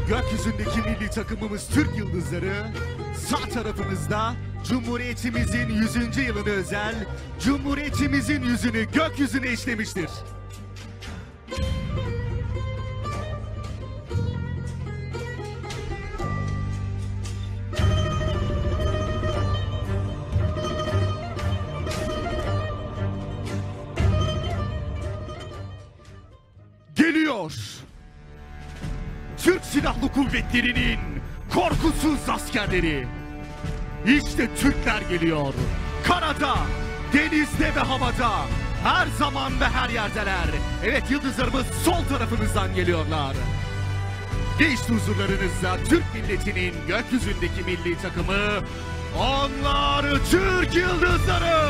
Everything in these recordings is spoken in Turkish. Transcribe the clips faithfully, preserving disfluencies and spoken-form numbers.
Gökyüzündeki milli takımımız Türk Yıldızları, sağ tarafımızda Cumhuriyetimizin yüzüncü yılına özel, Cumhuriyetimizin yüzünü gökyüzüne işlemiştir. Geliyor! Türk Silahlı Kuvvetleri'nin korkusuz askerleri. İşte Türkler geliyor. Karada, denizde ve havada. Her zaman ve her yerdeler. Evet, yıldızlarımız sol tarafımızdan geliyorlar. Ve işte huzurlarınızda Türk milletinin gökyüzündeki milli takımı. Onlar Türk Yıldızları.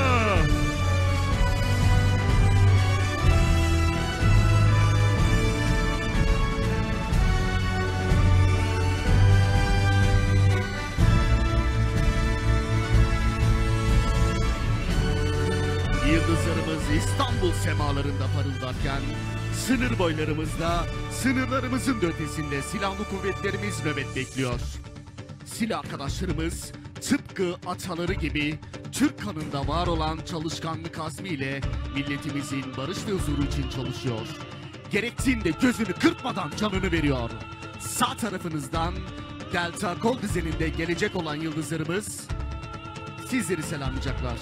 Yıldızlarımız İstanbul semalarında parıldarken, sınır boylarımızda, sınırlarımızın da ötesinde silahlı kuvvetlerimiz nöbet bekliyor. Silah arkadaşlarımız tıpkı ataları gibi Türk kanında var olan çalışkanlık azmiyle milletimizin barış ve huzuru için çalışıyor. Gerektiğinde gözünü kırpmadan canını veriyor. Sağ tarafınızdan Delta kol düzeninde gelecek olan yıldızlarımız sizleri selamlayacaklar.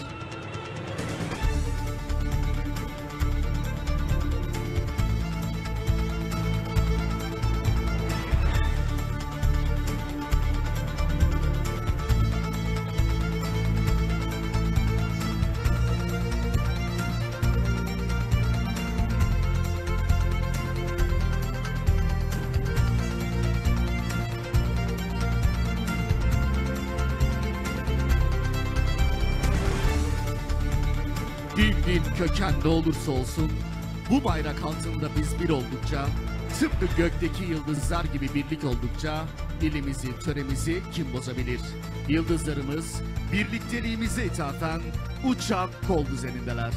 Din, din, köken ne olursa olsun, bu bayrak altında biz bir oldukça, tıpkı gökteki yıldızlar gibi birlik oldukça, ilimizi, töremizi kim bozabilir? Yıldızlarımız, birlikteliğimize ithafen uçak kol düzenindeler.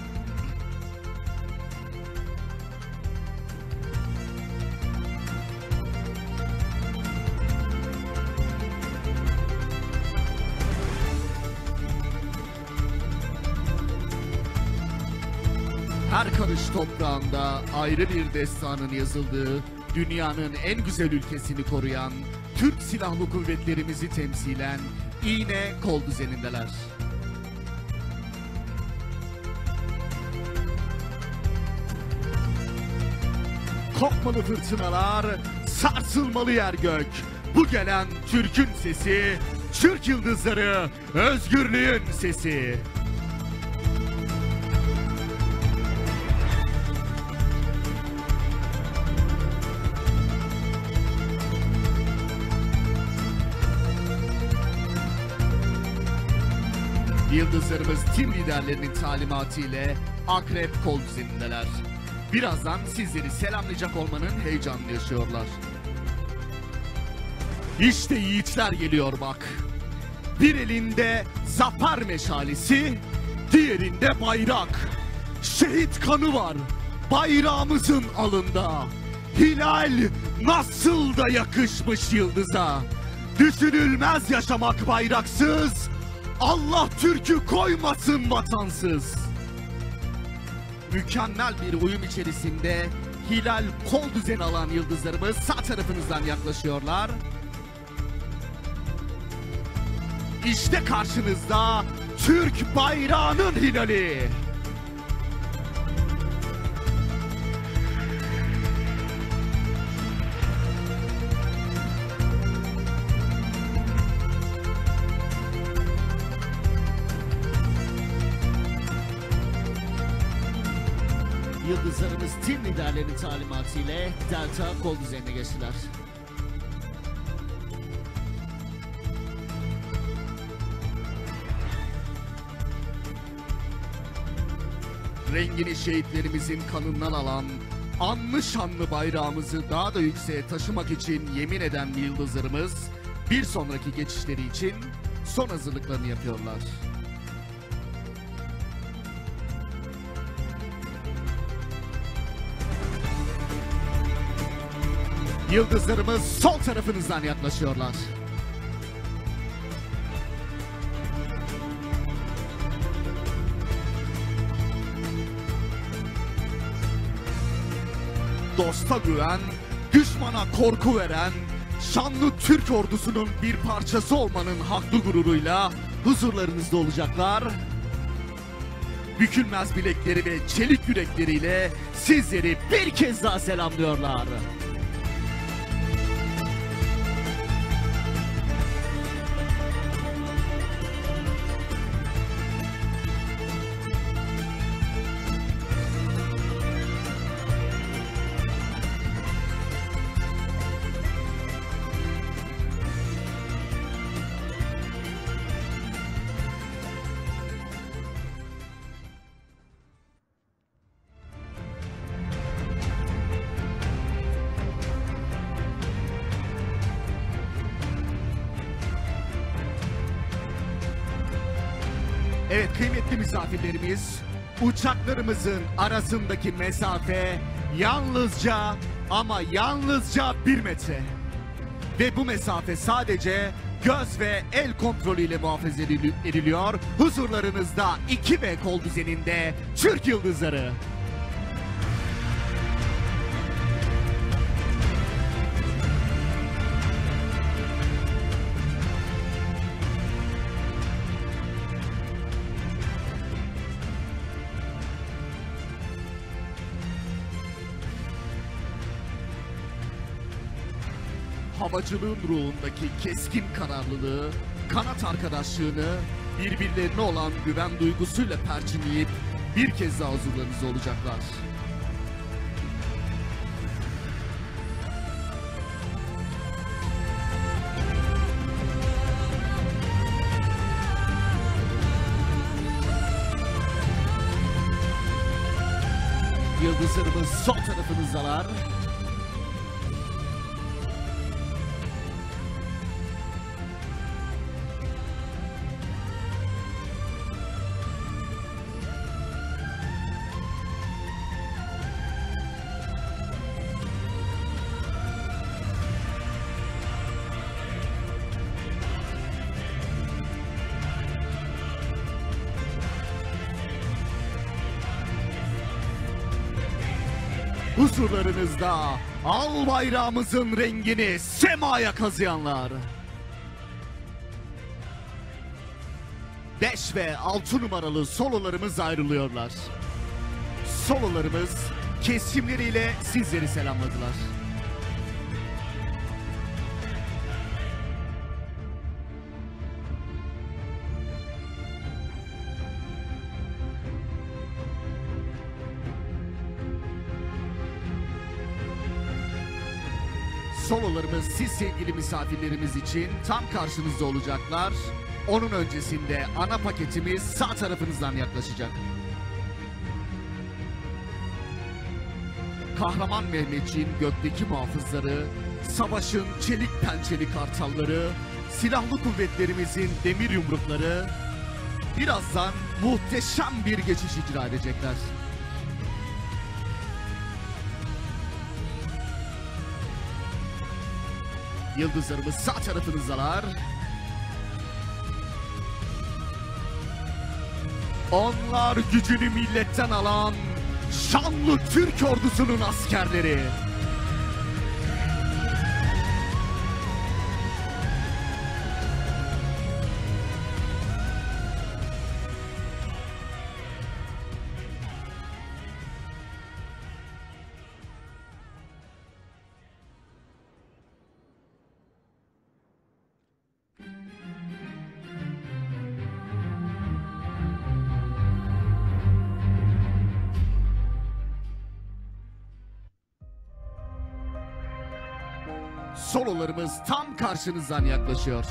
Her karış toprağında ayrı bir destanın yazıldığı, dünyanın en güzel ülkesini koruyan, Türk Silahlı Kuvvetlerimizi temsilen iğne kol düzenindeler. Kopmalı fırtınalar, sarsılmalı yer gök. Bu gelen Türk'ün sesi, Türk Yıldızları, özgürlüğün sesi. Yıldızlarımız tim liderlerinin talimatı ile akrep kol düzenindeler. Birazdan sizleri selamlayacak olmanın heyecanını yaşıyorlar. İşte yiğitler geliyor bak. Bir elinde zafer meşalesi, diğerinde bayrak. Şehit kanı var bayrağımızın alında. Hilal nasıl da yakışmış yıldıza. Düşünülmez yaşamak bayraksız. Allah Türk'ü koymasın vatansız. Mükemmel bir uyum içerisinde hilal kol düzeni alan yıldızlarımız sağ tarafınızdan yaklaşıyorlar. İşte karşınızda Türk bayrağının hilali. Yıldızlarımız tim liderlerinin talimatı ile Delta kol düzenine geçtiler. Rengini şehitlerimizin kanından alan, anlı şanlı bayrağımızı daha da yükseğe taşımak için yemin eden yıldızlarımız bir sonraki geçişleri için son hazırlıklarını yapıyorlar. Yıldızlarımız sol tarafınızdan yaklaşıyorlar. Dosta güven, düşmana korku veren, şanlı Türk ordusunun bir parçası olmanın haklı gururuyla huzurlarınızda olacaklar. Bükülmez bilekleri ve çelik yürekleriyle sizleri bir kez daha selamlıyorlar. Evet kıymetli misafirlerimiz, uçaklarımızın arasındaki mesafe yalnızca ama yalnızca bir metre. Ve bu mesafe sadece göz ve el kontrolüyle muhafaza ediliyor. Huzurlarınızda iki B kol düzeninde Türk Yıldızları. Havacılığın ruhundaki keskin kararlılığı, kanat arkadaşlığını, birbirlerine olan güven duygusuyla perçinleyip bir kez daha huzurlarınızda olacaklar. Yıldızlarımız sol tarafınızdalar. Huzurlarınızda al bayrağımızın rengini semaya kazıyanlar. beş ve altı numaralı sololarımız ayrılıyorlar. Sololarımız kesimleriyle sizleri selamladılar. Sololarımız siz sevgili misafirlerimiz için tam karşınızda olacaklar. Onun öncesinde ana paketimiz sağ tarafınızdan yaklaşacak. Kahraman Mehmetçiğin gökteki muhafızları, savaşın çelik pençeli kartalları, silahlı kuvvetlerimizin demir yumrukları birazdan muhteşem bir geçiş icra edecekler. Yıldızlarımız sağ tarafınızdalar. Onlar gücünü milletten alan şanlı Türk ordusunun askerleri. Sololarımız tam karşınızdan yaklaşıyor.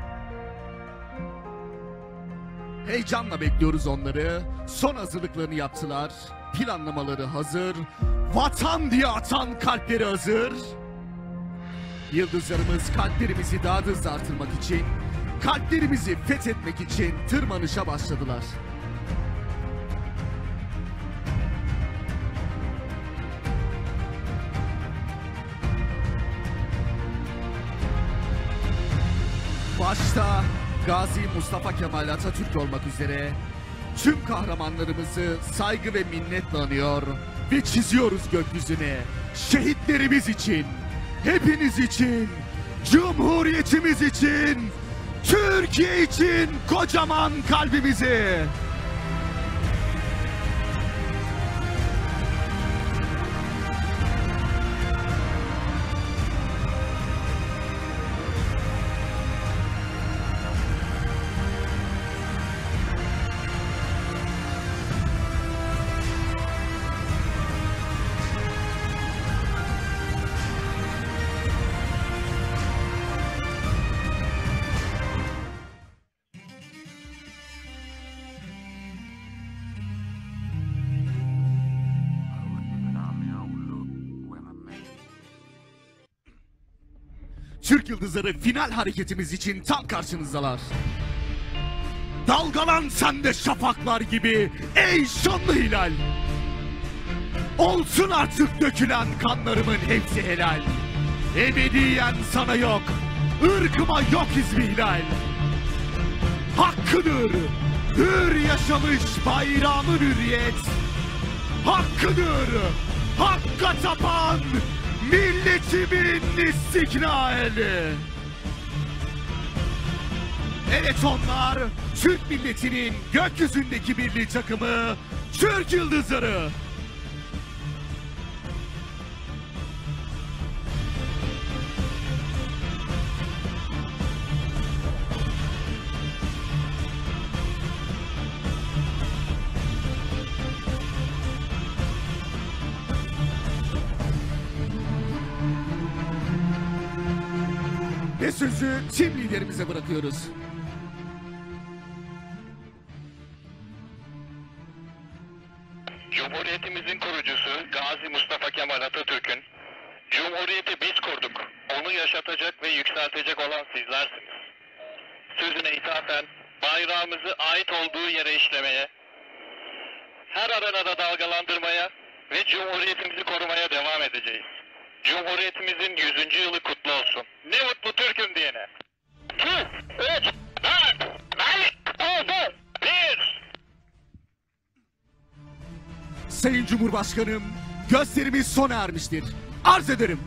Heyecanla bekliyoruz onları. Son hazırlıklarını yaptılar. Planlamaları hazır. Vatan diye atan kalpleri hazır. Yıldızlarımız kalplerimizi daha da hızlı artırmak için, kalplerimizi fethetmek için tırmanışa başladılar. Başta Gazi Mustafa Kemal Atatürk olmak üzere tüm kahramanlarımızı saygı ve minnetle anıyor ve çiziyoruz gökyüzüne. Şehitlerimiz için, hepiniz için, Cumhuriyetimiz için, Türkiye için kocaman kalbimizi. Türk Yıldızları final hareketimiz için tam karşınızdalar. Dalgalan sen de şafaklar gibi ey şanlı hilal. Olsun artık dökülen kanlarımın hepsi helal. Ebediyen sana yok, ırkıma yok izmihlal. Hakkıdır, hür yaşamış bayrağımın hürriyet. Hakkıdır, hakka tapan milletimin istiklali. Evet, onlar Türk milletinin gökyüzündeki birliği takımı Türk Yıldızları. Ve sözü tim liderimize bırakıyoruz. Cumhuriyetimizin kurucusu Gazi Mustafa Kemal Atatürk'ün Cumhuriyeti biz kurduk, onu yaşatacak ve yükseltecek olan sizlersiniz. Sözüne ithafen bayrağımızı ait olduğu yere işlemeye, her arenada dalgalandırmaya ve Cumhuriyetimizi korumaya devam edeceğiz. Cumhuriyetimizin yüzüncü yılı kutlu olsun. Ne mutlu Türk'üm diyene. iki, üç, dört, beş, altı, bir. Sayın Cumhurbaşkanım, gösterimiz sona ermiştir. Arz ederim.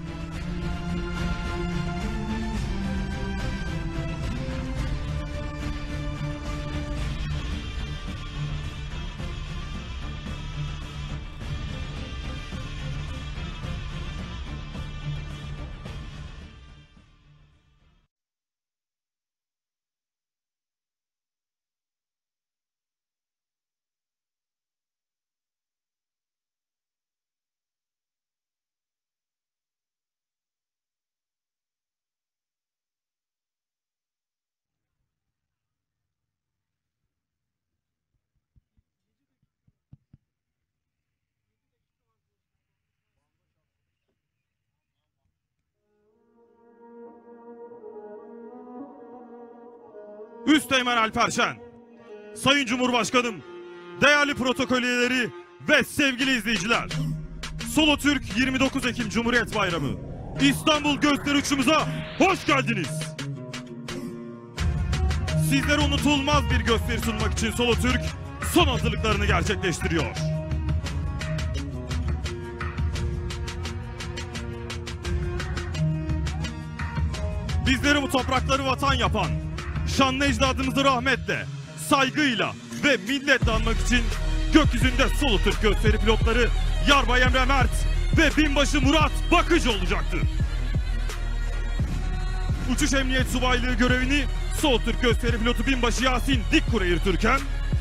Üsteğmen Alper Şen, Sayın Cumhurbaşkanım, değerli protokol üyeleri ve sevgili izleyiciler. Solo Türk yirmi dokuz Ekim Cumhuriyet Bayramı İstanbul gösteri uçuşumuza hoş geldiniz. Sizlere unutulmaz bir gösteri sunmak için Solo Türk son hazırlıklarını gerçekleştiriyor. Bizleri bu toprakları vatan yapan şanlı ecdadımızı rahmetle, saygıyla ve minnetle anmak için gökyüzünde Solo Türk gösteri pilotları Yarbay Emre Mert ve Binbaşı Murat Bakıcı olacaktır. Uçuş Emniyet Subaylığı görevini Solo Türk gösteri pilotu Binbaşı Yasin Dikkure yürütürken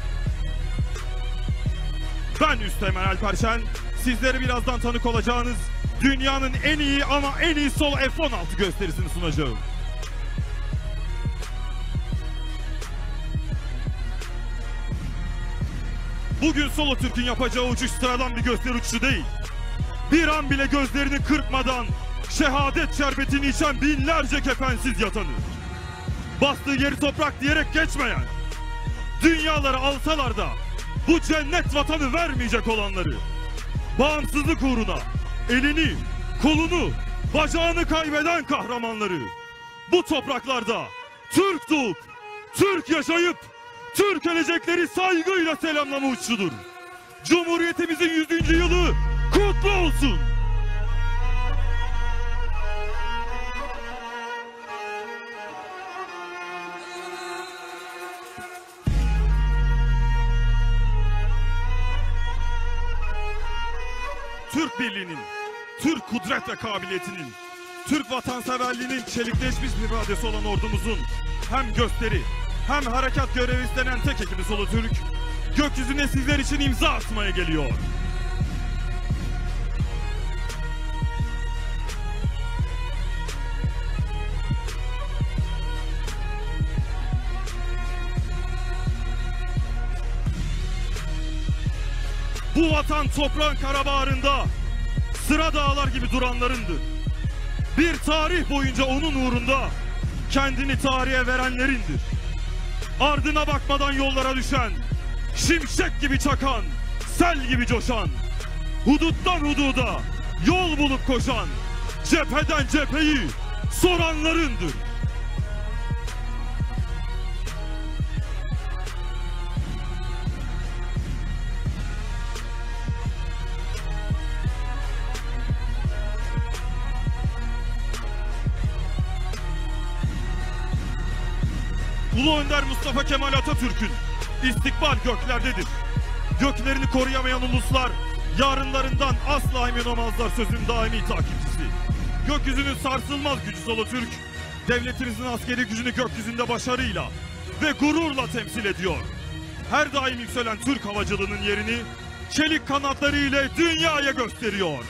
ben Üsteğmen Alper Şen, sizlere birazdan tanık olacağınız dünyanın en iyi ama en iyi Solo F on altı gösterisini sunacağım. Bugün Solo Türk'ün yapacağı uçuş sıradan bir gösteri uçuşu değil. Bir an bile gözlerini kırpmadan şehadet şerbetini içen binlerce kefensiz yatanı, bastığı yeri toprak diyerek geçmeyen, dünyaları alsalar da bu cennet vatanı vermeyecek olanları, bağımsızlık uğruna elini, kolunu, bacağını kaybeden kahramanları, bu topraklarda Türk doğup, Türk yaşayıp, Türk gelecekleri saygıyla selamlama uçuşudur. Cumhuriyetimizin yüzüncü yılı kutlu olsun. Türk birliğinin, Türk kudret ve kabiliyetinin, Türk vatanseverliğinin çelikleşmiş bir iradesi olan ordumuzun hem gösteri hem harekat görevi üstlenen tek ekibi Solotürk, gökyüzüne sizler için imza atmaya geliyor. Bu vatan toprağın karabağrında sıra dağlar gibi duranlarındır. Bir tarih boyunca onun uğrunda kendini tarihe verenlerindir. Ardına bakmadan yollara düşen, şimşek gibi çakan, sel gibi coşan, huduttan hududa yol bulup koşan, cepheden cepheyi soranlarındır. Ulu Önder Mustafa Kemal Atatürk'ün istikbal göklerdedir. Göklerini koruyamayan uluslar yarınlarından asla emin olamazlar sözün daimi takipçisi. Gökyüzünün sarsılmaz gücü Solotürk, devletimizin askeri gücünü gökyüzünde başarıyla ve gururla temsil ediyor. Her daim yükselen Türk havacılığının yerini çelik kanatları ile dünyaya gösteriyor.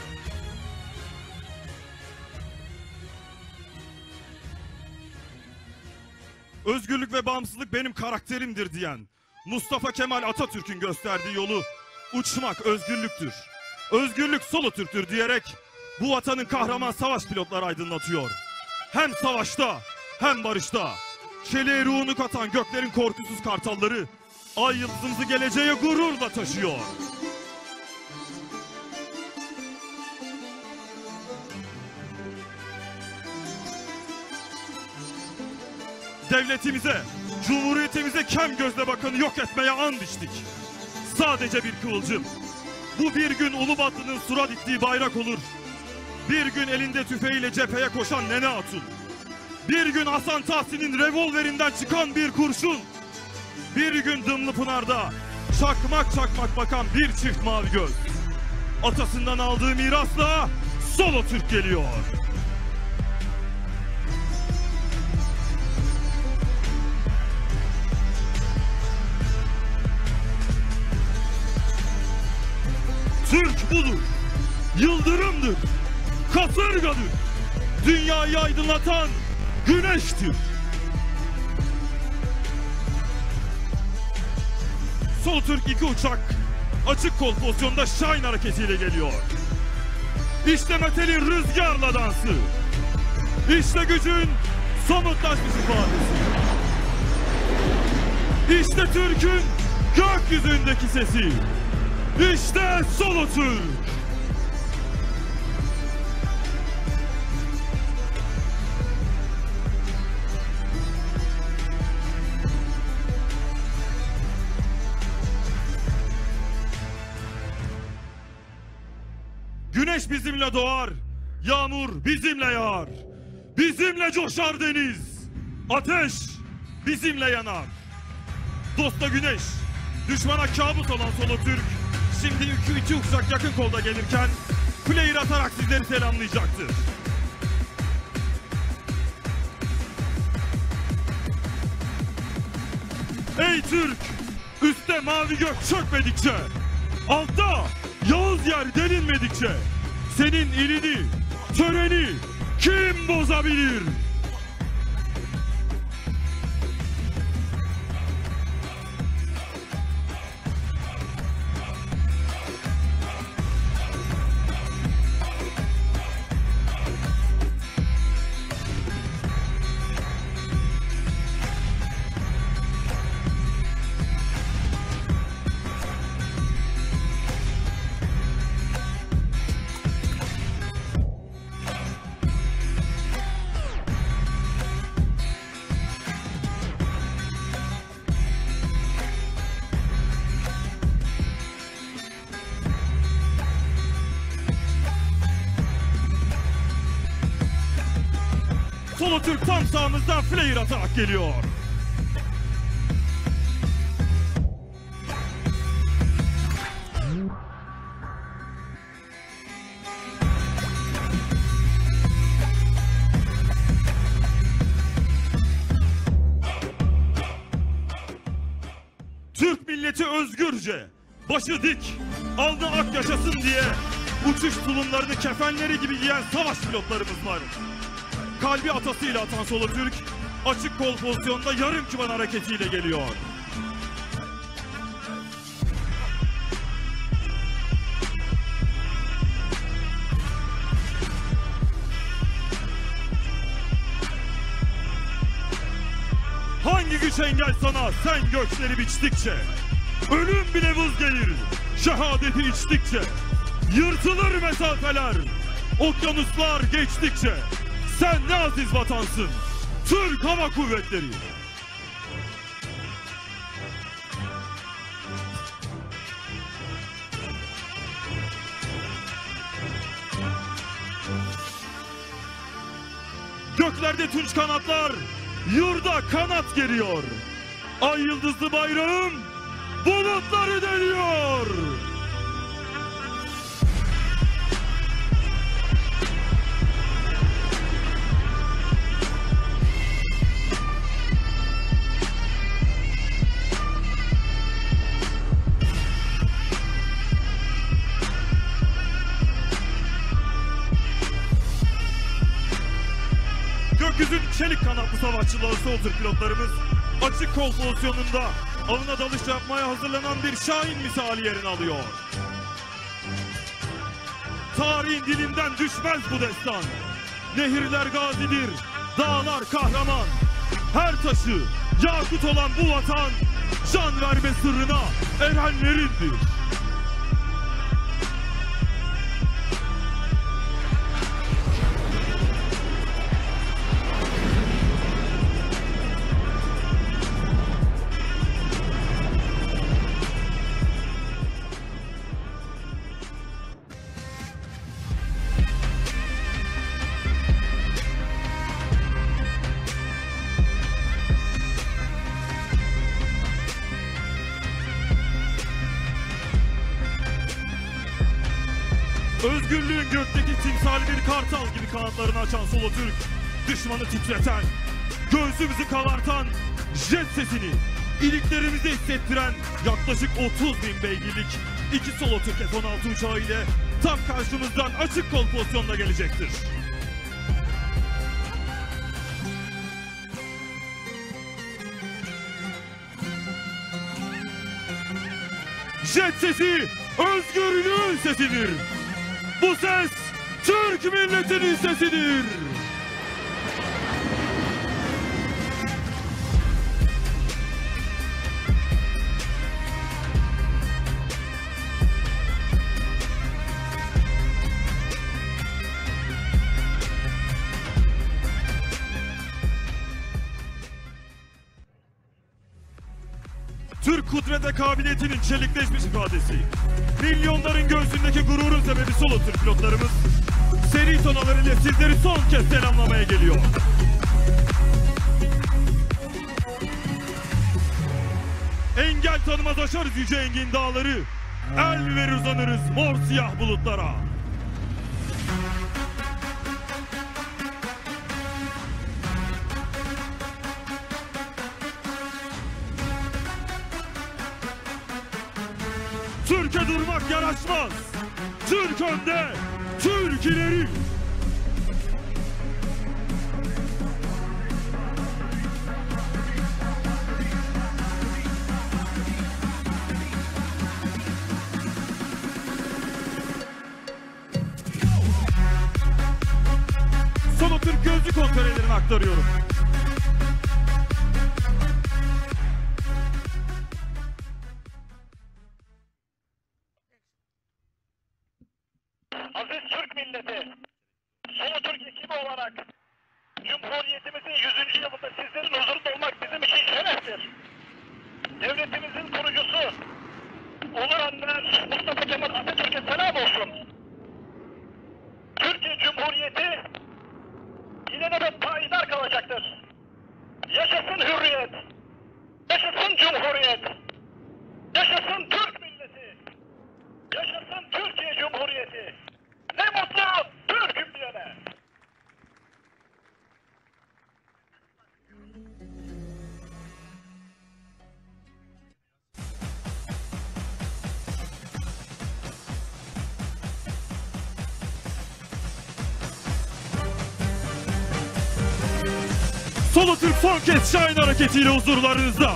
Özgürlük ve bağımsızlık benim karakterimdir diyen Mustafa Kemal Atatürk'ün gösterdiği yolu uçmak özgürlüktür. Özgürlük Solotürk'tür diyerek bu vatanın kahraman savaş pilotları aydınlatıyor. Hem savaşta hem barışta çeliğe ruhunu katan göklerin korkusuz kartalları ay yıldızımızı geleceğe gururla taşıyor. Devletimize, cumhuriyetimize kem gözle bakanı yok etmeye and içtik. Sadece bir kıvılcım. Bu bir gün Ulubatlı'nın sura diktiği bayrak olur. Bir gün elinde tüfeğiyle cepheye koşan Nene Hatun. Bir gün Hasan Tahsin'in revolverinden çıkan bir kurşun. Bir gün Dımlıpınar'da çakmak çakmak bakan bir çift mavi göz. Atasından aldığı mirasla Solotürk geliyor. Türk budur, yıldırımdır, kasırgadır, dünyayı aydınlatan güneştir. Solotürk iki uçak açık kol pozisyonda Şahin hareketiyle geliyor. İşte metalin rüzgarla dansı, İşte gücün somutlaşmış ifadesi, İşte Türk'ün gökyüzündeki sesi. İşte Solotürk. Güneş bizimle doğar, yağmur bizimle yağar. Bizimle coşar deniz, ateş bizimle yanar. Dosta güneş, düşmana kabus olan Solotürk şimdi iki, iki uçak yakın kolda gelirken flare atarak sizleri selamlayacaktır. Ey Türk! Üste mavi gök çökmedikçe, altta Yağız yer delinmedikçe senin ilini, töreni kim bozabilir? Solo Türk tam sağımızdan flare atarak geliyor. Türk milleti özgürce, başı dik, alnı ak yaşasın diye uçuş tulumlarını kefenleri gibi giyen savaş pilotlarımız var. Kalbi atasıyla atan Solo Türk, açık kol pozisyonda yarım küman hareketiyle geliyor. Hangi güç engel sana sen gökleri biçtikçe? Ölüm bile vız gelir şehadeti içtikçe. Yırtılır mesafeler, okyanuslar geçtikçe. Sen ne aziz vatansın, Türk Hava Kuvvetleri. Göklerde tunç kanatlar, yurda kanat geriyor. Ay yıldızlı bayrağım bulutları deliyor. Gökyüzün çelik kanatlı savaşçıları Solo Türk pilotlarımız açık kol pozisyonunda avına dalış yapmaya hazırlanan bir şahin misali yerini alıyor. Tarihin dilinden düşmez bu destan. Nehirler gazidir, dağlar kahraman. Her taşı yakut olan bu vatan can verme sırrına erenlerindir. Özgürlüğün gökteki timsali bir kartal gibi kanatlarını açan Solo Türk, düşmanı titreten, göğsümüzü kabartan jet sesini iliklerimize hissettiren yaklaşık otuz bin beygirlik iki Solo Türk F on altı uçağı ile tam karşımızdan açık kol pozisyonda gelecektir. Jet sesi özgürlüğün sesidir. Bu ses Türk milletinin sesidir. Türk kudrete kabiliyetinin çelikleşmiş ifadesi. Milyonların göğsündeki gururun sebebi Solo Türk pilotlarımız seri tonalarıyla sizleri son kez selamlamaya geliyor. Engel tanımaz aşarız yüce engin dağları, el verir uzanırız mor siyah bulutlara. Türkiye durmak yaraşmaz. Türk önde, Türk ileri. Solo Türk gözlü kontrollerini aktarıyorum. Aziz Türk milleti, Solo Türk ekibi olarak Cumhuriyetimizin yüzüncü yılında sizlerin huzurunda olmak bizim için şereftir. Devletimizin kurucusu Onur Önder Mustafa Kemal Atatürk'e selam olsun. Türkiye Cumhuriyeti ilelebet payidar kalacaktır. Yaşasın hürriyet! Yaşasın cumhuriyet! Yaşasın Türk milleti! Yaşasın Türkiye Cumhuriyeti! Ne mutlu Türk'üm diyene! Solo Türk son kez Şahin hareketiyle huzurlarınızda.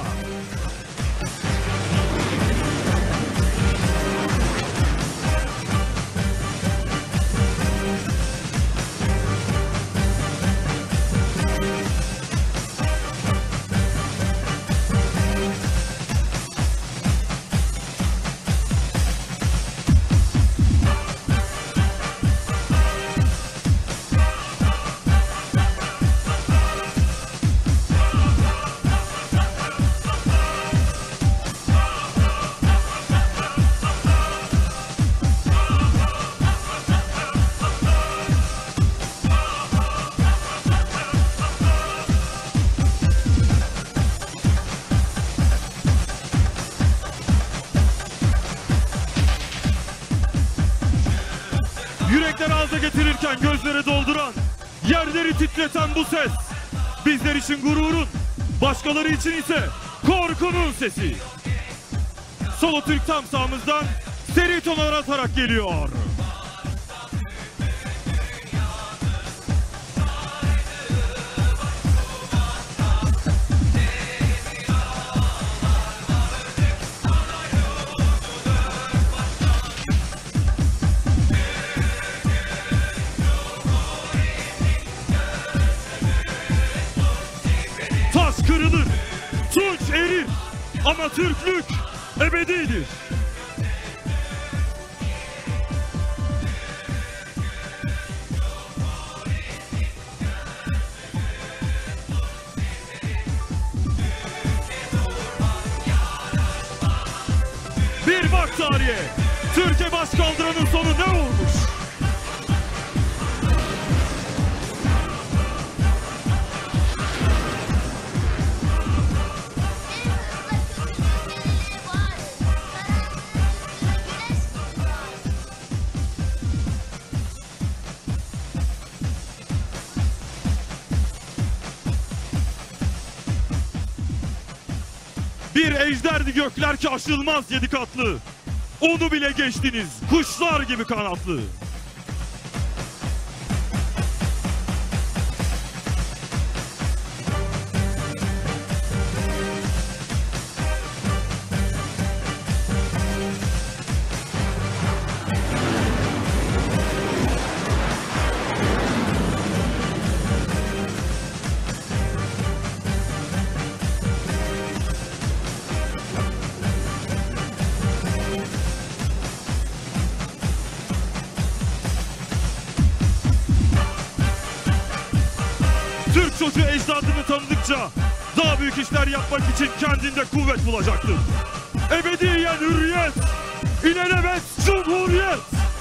Yürekleri ağza getirirken gözlere dolduran, yerleri titreten bu ses, bizler için gururun, başkaları için ise korkunun sesi. Solo Türk tam sağımızdan seri tonlar atarak geliyor. Taş kırılır, tunç erir ama Türklük ebedidir. Bir bak tarihe, Türkiye baş kaldıranın sonu ne olmuş? Bir ejderdi gökler ki aşılmaz yedi katlı. Onu bile geçtiniz kuşlar gibi kanatlı. Türk çocuğu ecdadını tanıdıkça daha büyük işler yapmak için kendinde kuvvet bulacaktır. Ebediyen hürriyet, ilelebet cumhuriyet.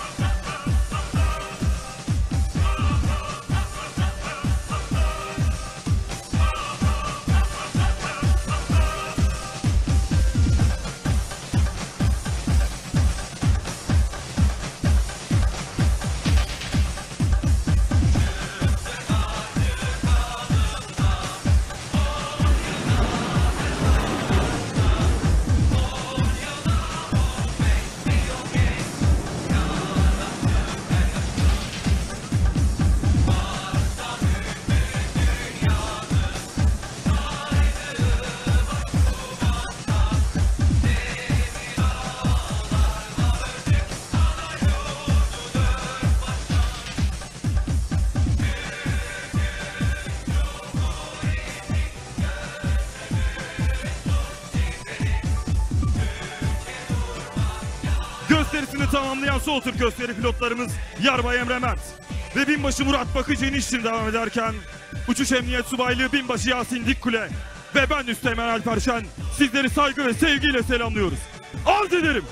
Gösterisini tamamlayan Solo Türk gösteri pilotlarımız Yarbay Emre Mert ve Binbaşı Murat Bakıcı inişleri devam ederken Uçuş Emniyet Subaylığı Binbaşı Yasin Dikkule ve ben Üsteğmen Alper Şen sizleri saygı ve sevgiyle selamlıyoruz. Arz ederim.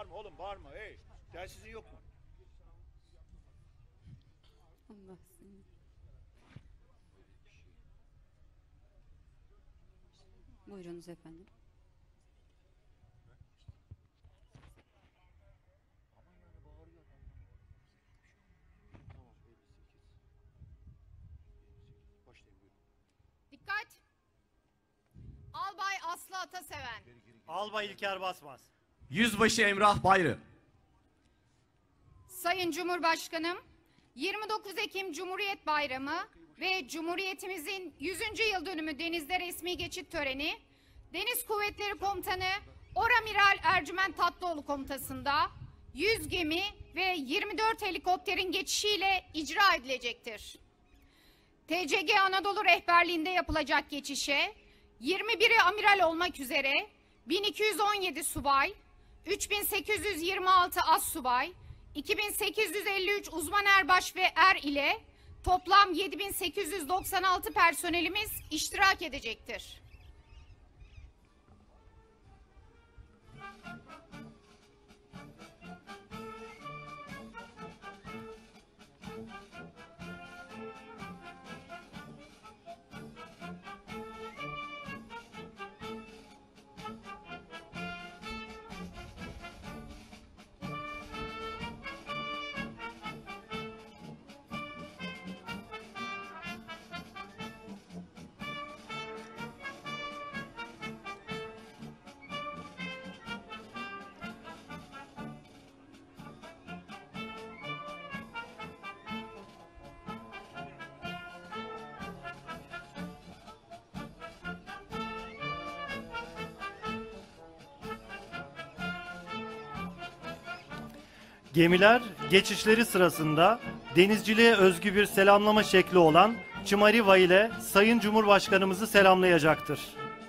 Bağırma oğlum, bağırma. Hey, telsizin yok mu? Allah seni. Buyurunuz efendim. Dikkat! Albay Aslı Ataseven. Albay İlker Basmaz. Yüzbaşı Emrah Bayrı. Sayın Cumhurbaşkanım, yirmi dokuz Ekim Cumhuriyet Bayramı ve Cumhuriyetimizin yüzüncü yıl dönümü denizde resmi geçit töreni, Deniz Kuvvetleri Komutanı Oramiral Ercüment Tatlıoğlu komutasında yüz gemi ve yirmi dört helikopterin geçişiyle icra edilecektir. T C G Anadolu rehberliğinde yapılacak geçişe yirmi biri amiral olmak üzere bin iki yüz on yedi subay, üç bin sekiz yüz yirmi altı astsubay, iki bin sekiz yüz elli üç uzman erbaş ve er ile toplam yedi bin sekiz yüz doksan altı personelimiz iştirak edecektir. Gemiler geçişleri sırasında denizciliğe özgü bir selamlama şekli olan Çımariva ile Sayın Cumhurbaşkanımızı selamlayacaktır.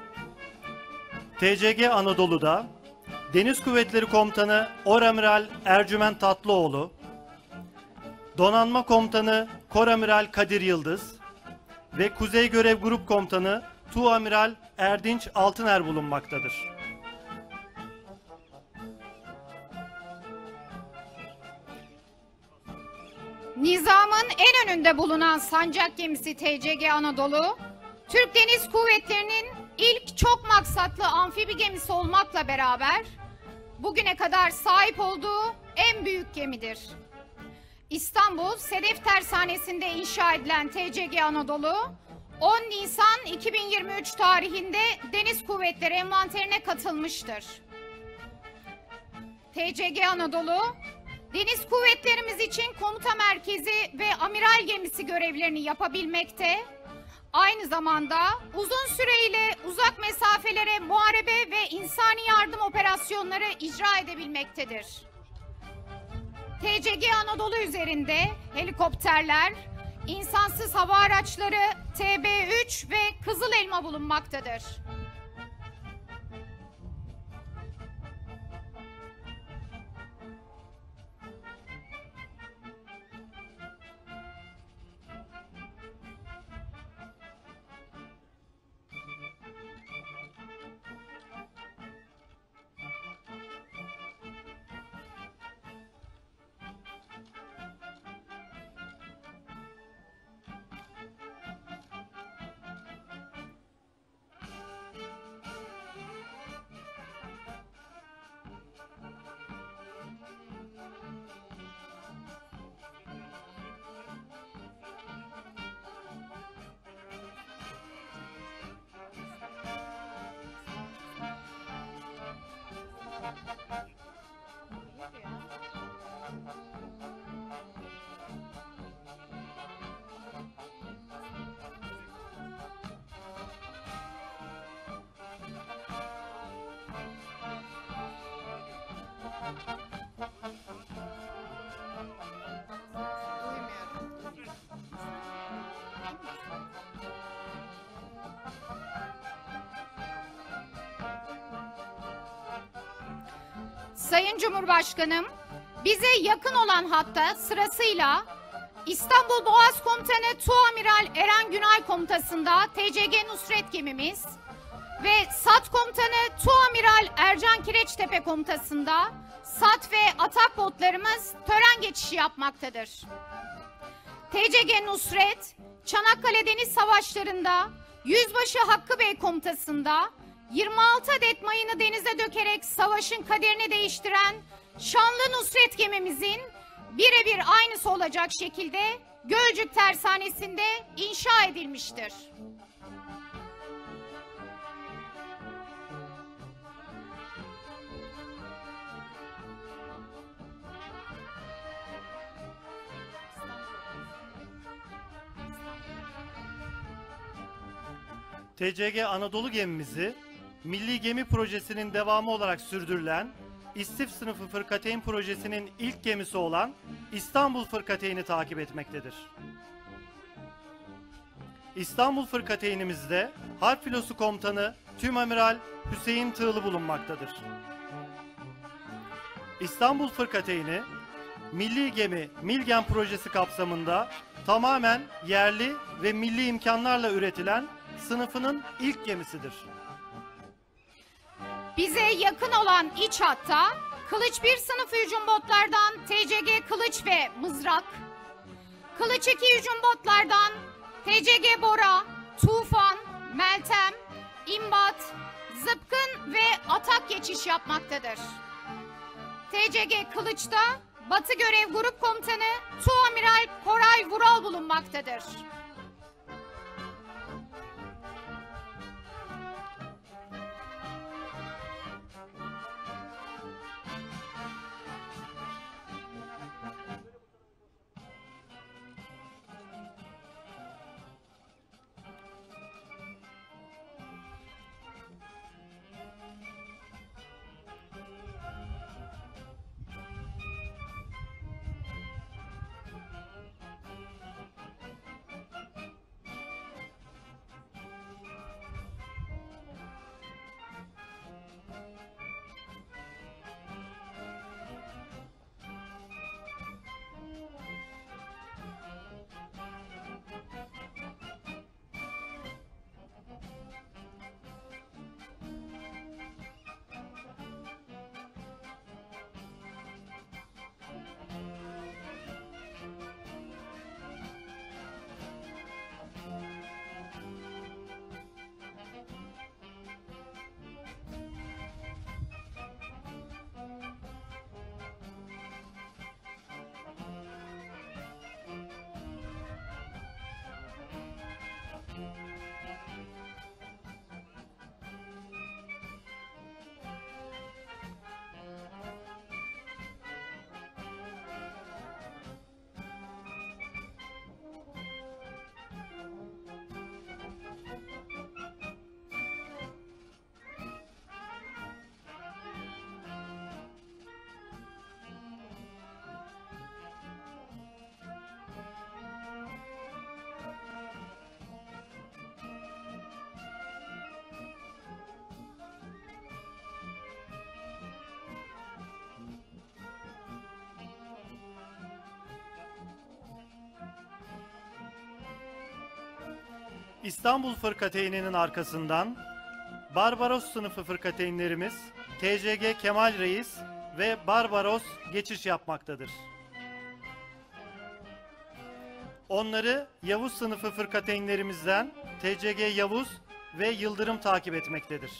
T C G Anadolu'da Deniz Kuvvetleri Komutanı Oramiral Ercüment Tatlıoğlu, Donanma Komutanı Koramiral Kadir Yıldız ve Kuzey Görev Grup Komutanı Tuamiral Erdinç Altıner bulunmaktadır. Nizamın en önünde bulunan sancak gemisi T C G Anadolu, Türk Deniz Kuvvetleri'nin ilk çok maksatlı amfibi gemisi olmakla beraber bugüne kadar sahip olduğu en büyük gemidir. İstanbul Sedef Tersanesi'nde inşa edilen T C G Anadolu, on Nisan iki bin yirmi üç tarihinde Deniz Kuvvetleri envanterine katılmıştır. T C G Anadolu, Deniz Kuvvetlerimiz için komuta merkezi ve amiral gemisi görevlerini yapabilmekte, aynı zamanda uzun süreyle uzak mesafelere muharebe ve insani yardım operasyonları icra edebilmektedir. T C G Anadolu üzerinde helikopterler, insansız hava araçları T B üç ve Kızıl Elma bulunmaktadır. Sayın Cumhurbaşkanım, bize yakın olan hatta sırasıyla İstanbul Boğaz Komutanı Tuamiral Eren Günay Komutası'nda T C G Nusret gemimiz ve SAT Komutanı Tuamiral Ercan Kireçtepe Komutası'nda sat ve atak botlarımız tören geçişi yapmaktadır. T C G Nusret, Çanakkale Deniz Savaşları'nda Yüzbaşı Hakkı Bey komutasında yirmi altı adet mayını denize dökerek savaşın kaderini değiştiren şanlı Nusret gemimizin birebir aynısı olacak şekilde Gölcük Tersanesi'nde inşa edilmiştir. T C G Anadolu gemimizi Milli Gemi Projesi'nin devamı olarak sürdürülen İstif Sınıfı Fırkateyn Projesi'nin ilk gemisi olan İstanbul Fırkateyn'i takip etmektedir. İstanbul Fırkateyn'imizde Harp Filosu Komutanı Tümamiral Hüseyin Tığlı bulunmaktadır. İstanbul Fırkateyn'i Milli Gemi Milgen Projesi kapsamında tamamen yerli ve milli imkanlarla üretilen sınıfının ilk gemisidir. Bize yakın olan iç hatta Kılıç bir sınıfı hücum botlardan T C G Kılıç ve Mızrak, Kılıç iki hücum botlardan T C G Bora, Tufan, Meltem, İmbat, Zıpkın ve Atak geçiş yapmaktadır. T C G Kılıç'ta Batı Görev Grup Komutanı Tuamiral Koray Vural bulunmaktadır. İstanbul Fırkateyn'inin arkasından Barbaros sınıfı fırkateynlerimiz T C G Kemal Reis ve Barbaros geçiş yapmaktadır. Onları Yavuz sınıfı fırkateynlerimizden T C G Yavuz ve Yıldırım takip etmektedir.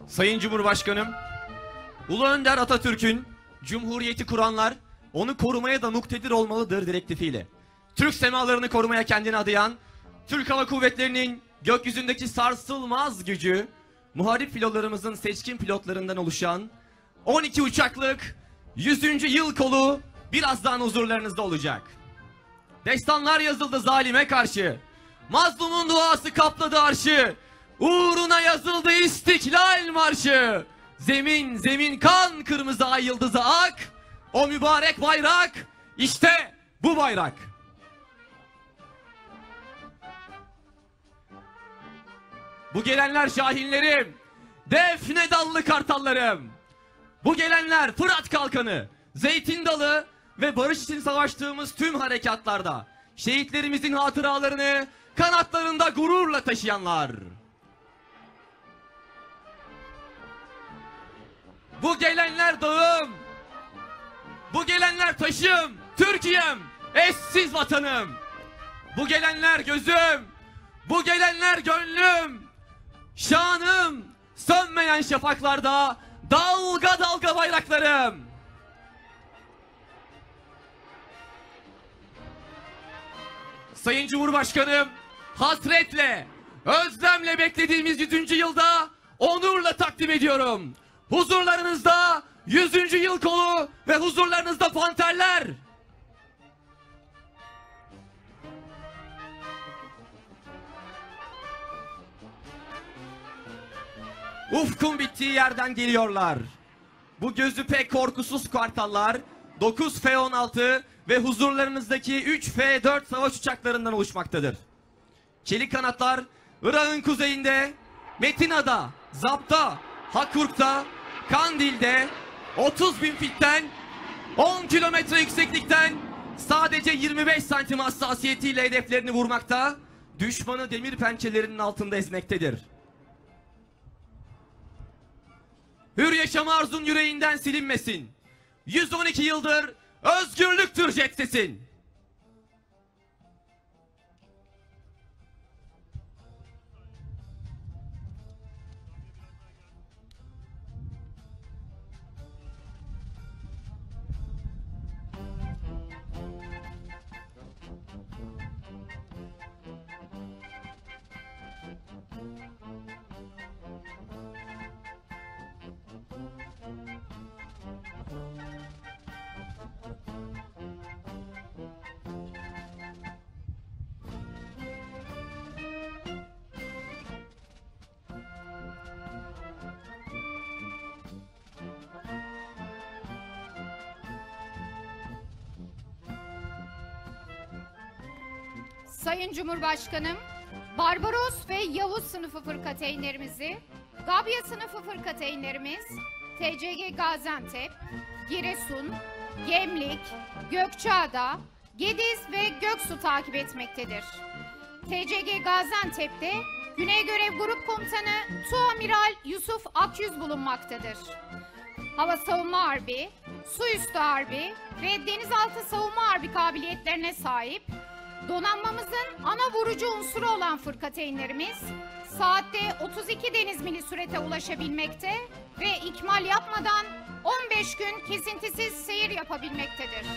Sayın Cumhurbaşkanım, Ulu Önder Atatürk'ün Cumhuriyeti kuranlar onu korumaya da muktedir olmalıdır direktifiyle Türk semalarını korumaya kendini adayan Türk Hava Kuvvetleri'nin gökyüzündeki sarsılmaz gücü, muharip filolarımızın seçkin pilotlarından oluşan on iki uçaklık yüzüncü yıl kolu birazdan huzurlarınızda olacak. Destanlar yazıldı zalime karşı, mazlumun duası kapladı arşı, uğruna yazıldı İstiklal Marşı. Zemin zemin kan, kırmızı ay yıldızı ak, o mübarek bayrak işte bu bayrak. Bu gelenler şahinlerim, defne dallı kartallarım. Bu gelenler Fırat Kalkanı, Zeytin Dalı ve barış için savaştığımız tüm harekatlarda şehitlerimizin hatıralarını kanatlarında gururla taşıyanlar. Bu gelenler dağım, bu gelenler taşım, Türkiye'm, eşsiz vatanım. Bu gelenler gözüm, bu gelenler gönlüm, şanım, sönmeyen şafaklarda dalga dalga bayraklarım. Sayın Cumhurbaşkanım, hasretle, özlemle beklediğimiz yüzüncü yılda onurla takdim ediyorum. Huzurlarınızda yüzüncü yıl kolu ve huzurlarınızda panterler. Ufkun bittiği yerden geliyorlar. Bu gözü pek korkusuz kartallar dokuz F on altı ve huzurlarınızdaki üç F dört savaş uçaklarından oluşmaktadır. Çelik kanatlar Irak'ın kuzeyinde, Metina'da, Zap'ta, Hakurk'ta, Kandil'de otuz bin fitten on kilometre yükseklikten sadece yirmi beş santim hassasiyetiyle hedeflerini vurmakta, düşmanı demir pençelerinin altında ezmektedir. Hür yaşam arzun yüreğinden silinmesin. yüz on iki yıldır özgürlüktür jet sesin. Sayın Cumhurbaşkanım, Barbaros ve Yavuz sınıfı fırkateynlerimizi, Gabya sınıfı fırkateynlerimiz, T C G Gaziantep, Giresun, Gemlik, Gökçeada, Gediz ve Göksu takip etmektedir. T C G Gaziantep'te Güney Görev Grup Komutanı Tuamiral Yusuf Akyüz bulunmaktadır. Hava savunma harbi, su üstü harbi ve denizaltı savunma harbi kabiliyetlerine sahip, donanmamızın ana vurucu unsuru olan fırkateynlerimiz saatte otuz iki deniz mili sürete ulaşabilmekte ve ikmal yapmadan on beş gün kesintisiz seyir yapabilmektedir.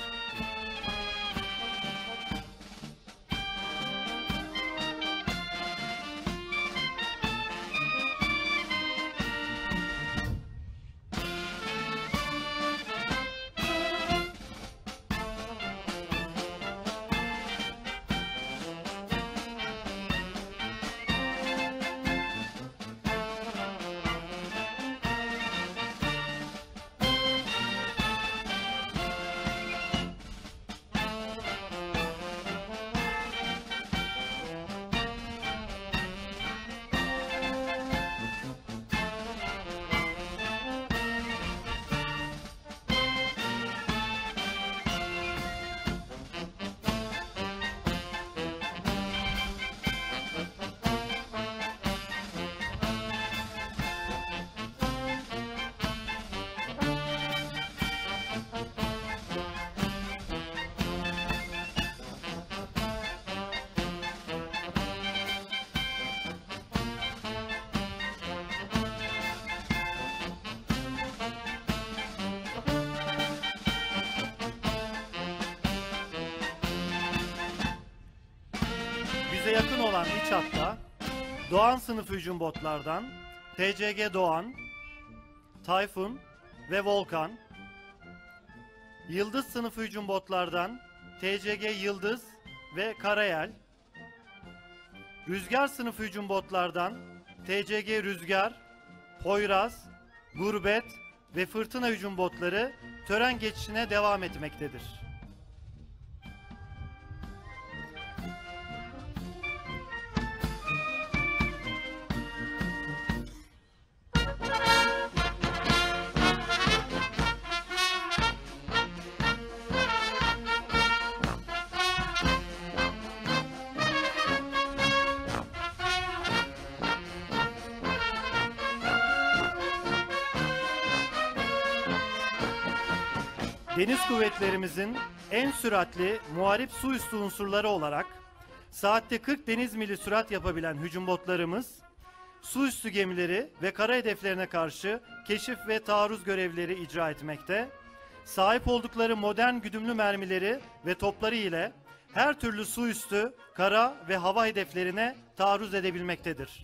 bize yakın olan iç hatta Doğan sınıfı hücum botlardan T C G Doğan, Tayfun ve Volkan, Yıldız sınıfı hücum botlardan T C G Yıldız ve Karayel, Rüzgar sınıfı hücum botlardan T C G Rüzgar, Poyraz, Gurbet ve Fırtına hücum botları tören geçişine devam etmektedir. Deniz kuvvetlerimizin en süratli muharip su üstü unsurları olarak saatte kırk deniz mili sürat yapabilen hücum botlarımız, su üstü gemileri ve kara hedeflerine karşı keşif ve taarruz görevleri icra etmekte, sahip oldukları modern güdümlü mermileri ve topları ile her türlü su üstü, kara ve hava hedeflerine taarruz edebilmektedir.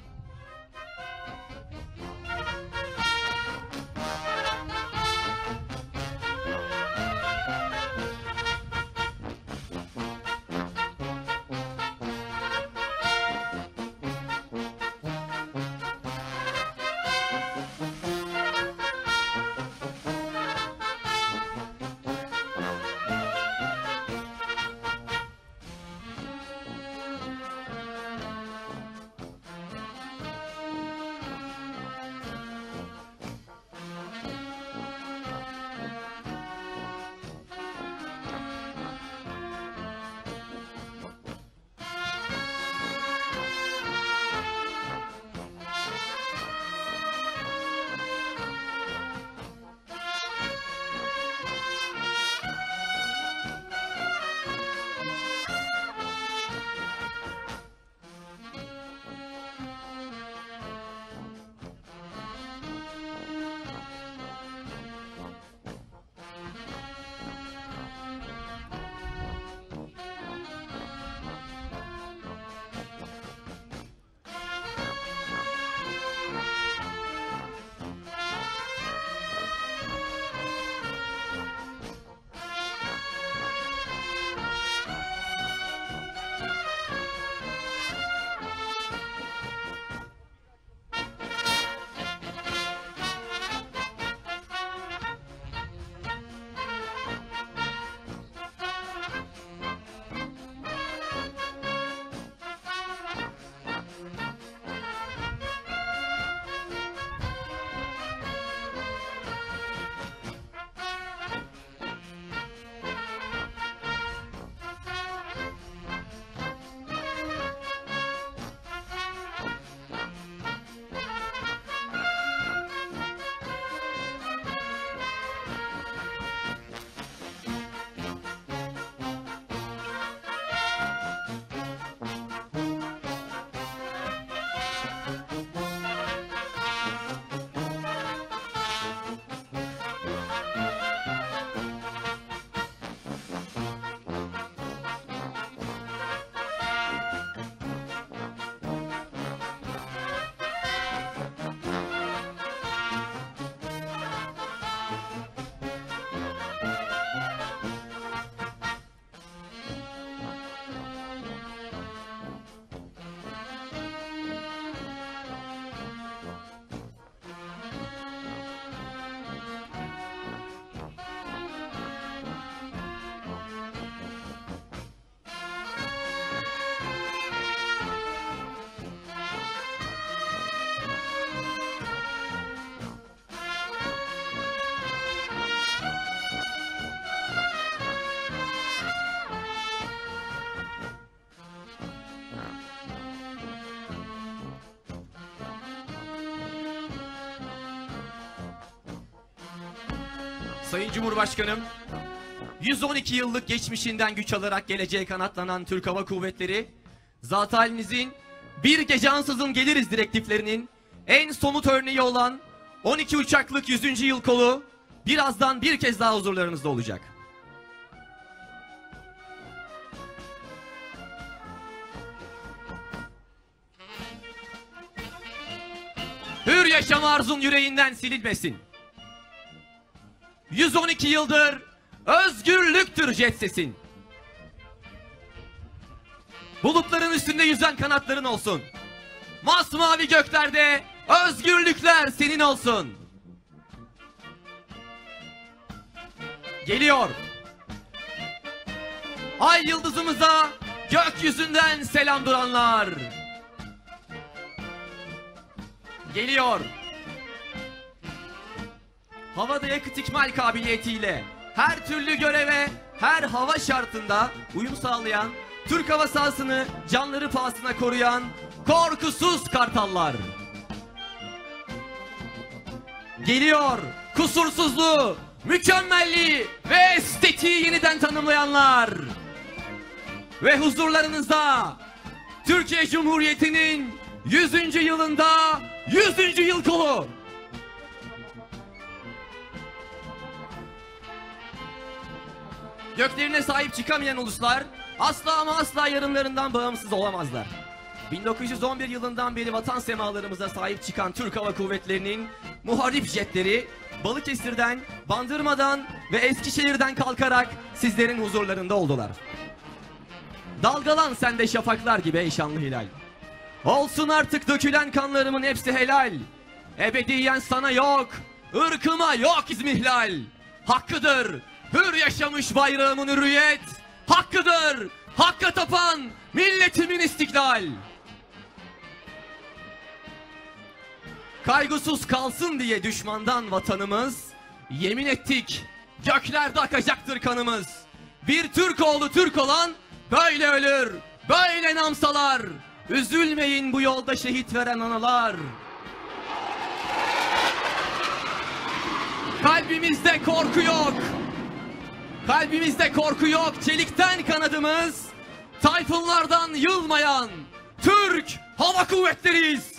Sayın Cumhurbaşkanım, yüz on iki yıllık geçmişinden güç alarak geleceğe kanatlanan Türk Hava Kuvvetleri, zat halinizin bir gece ansızın geliriz direktiflerinin en somut örneği olan on iki uçaklık yüzüncü yıl kolu birazdan bir kez daha huzurlarınızda olacak. hür yaşam arzun yüreğinden silinmesin. yüz on iki yıldır özgürlüktür jet sesin. Bulutların üstünde yüzen kanatların olsun. Masmavi göklerde özgürlükler senin olsun. Geliyor. Ay yıldızımıza gökyüzünden selam duranlar. Geliyor. Havada yakıt ikmal kabiliyetiyle her türlü göreve, her hava şartında uyum sağlayan, Türk hava sahasını canları pahasına koruyan korkusuz kartallar. Geliyor kusursuzluğu, mükemmelliği ve estetiği yeniden tanımlayanlar. Ve huzurlarınızda Türkiye Cumhuriyeti'nin yüzüncü yılında yüzüncü yıl kolu. Göklerine sahip çıkamayan uluslar asla ama asla yarınlarından bağımsız olamazlar. bin dokuz yüz on bir yılından beri vatan semalarımıza sahip çıkan Türk Hava Kuvvetleri'nin muharip jetleri Balıkesir'den, Bandırma'dan ve Eskişehir'den kalkarak sizlerin huzurlarında oldular. Dalgalan sen de şafaklar gibi ey şanlı hilal. Olsun artık dökülen kanlarımın hepsi helal. Ebediyen sana yok, ırkıma yok izmihlal. Hakkıdır hür yaşamış bayrağımın hürriyet. Hakkıdır hakka tapan milletimin istiklal. Kaygısız kalsın diye düşmandan vatanımız, yemin ettik göklerde akacaktır kanımız. Bir Türk oğlu Türk olan böyle ölür, böyle namsalar. Üzülmeyin bu yolda şehit veren analar. Kalbimizde korku yok. Kalbimizde korku yok. Çelikten kanadımız, tayfunlardan yılmayan Türk Hava Kuvvetleriyiz.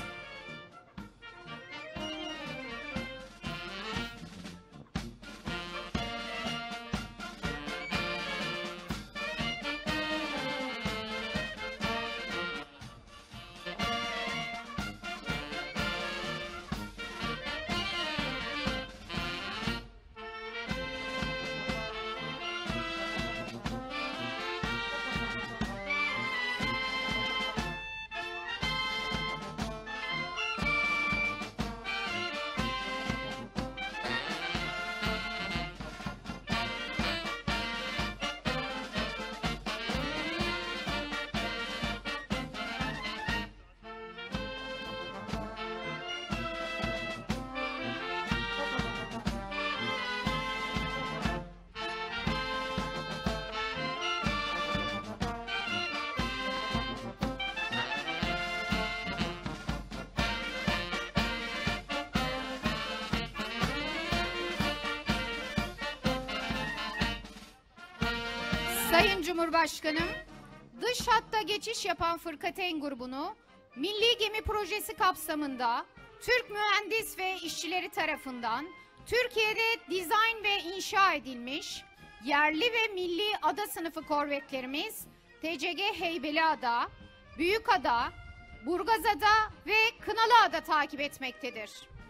Sayın Cumhurbaşkanım, dış hatta geçiş yapan Fırkateyn grubunu Milli Gemi Projesi kapsamında Türk mühendis ve işçileri tarafından Türkiye'de dizayn ve inşa edilmiş yerli ve milli ada sınıfı korvetlerimiz T C G Heybeliada, Büyükada, Burgazada ve Kınalıada takip etmektedir.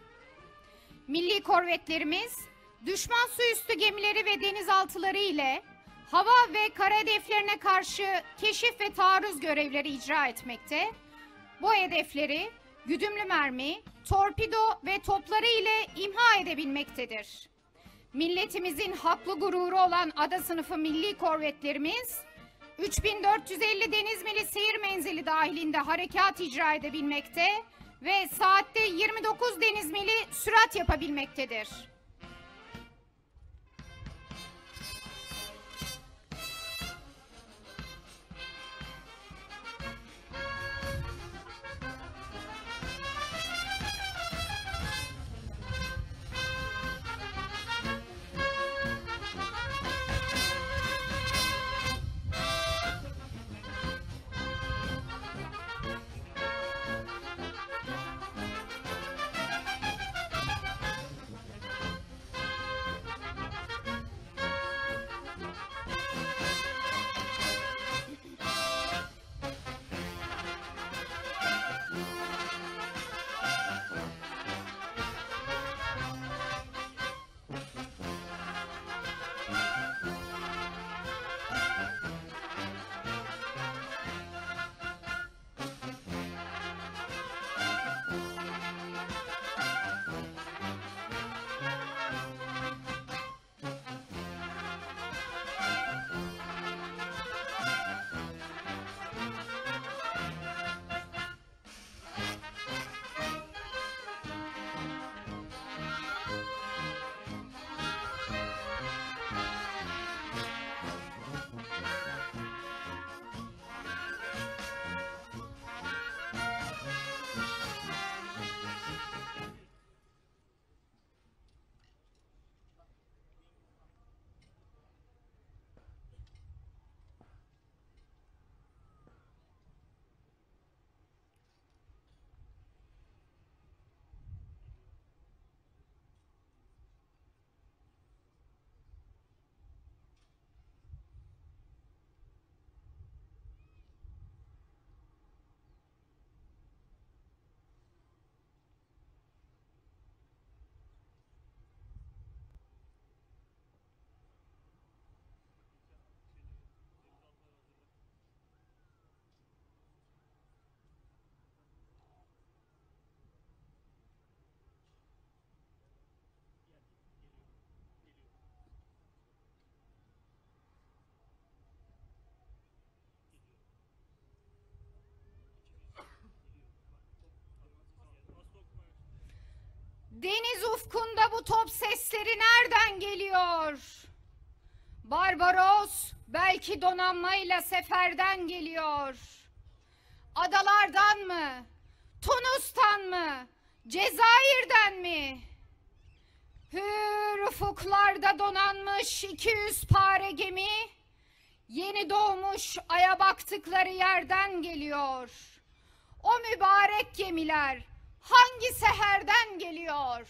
Milli korvetlerimiz düşman suüstü gemileri ve denizaltıları ile hava ve kara hedeflerine karşı keşif ve taarruz görevleri icra etmekte. Bu hedefleri güdümlü mermi, torpido ve topları ile imha edebilmektedir. Milletimizin haklı gururu olan ada sınıfı milli korvetlerimiz, üç bin dört yüz elli deniz mili seyir menzili dahilinde harekat icra edebilmekte ve saatte yirmi dokuz deniz mili sürat yapabilmektedir. Deniz ufkunda bu top sesleri nereden geliyor? Barbaros belki donanmayla seferden geliyor. Adalardan mı? Tunus'tan mı? Cezayir'den mi? Hür ufuklarda donanmış iki yüz pare gemi, yeni doğmuş aya baktıkları yerden geliyor. O mübarek gemiler hangi seherden geliyor?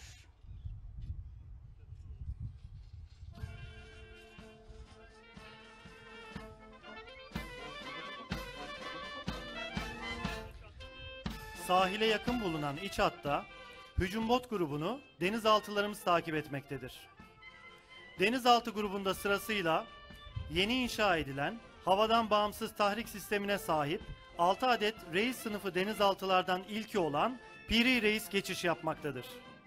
Sahile yakın bulunan iç hatta hücum bot grubunu denizaltılarımız takip etmektedir. Denizaltı grubunda sırasıyla yeni inşa edilen havadan bağımsız tahrik sistemine sahip altı adet reis sınıfı denizaltılardan ilki olan Piri Reis geçiş yapmaktadır.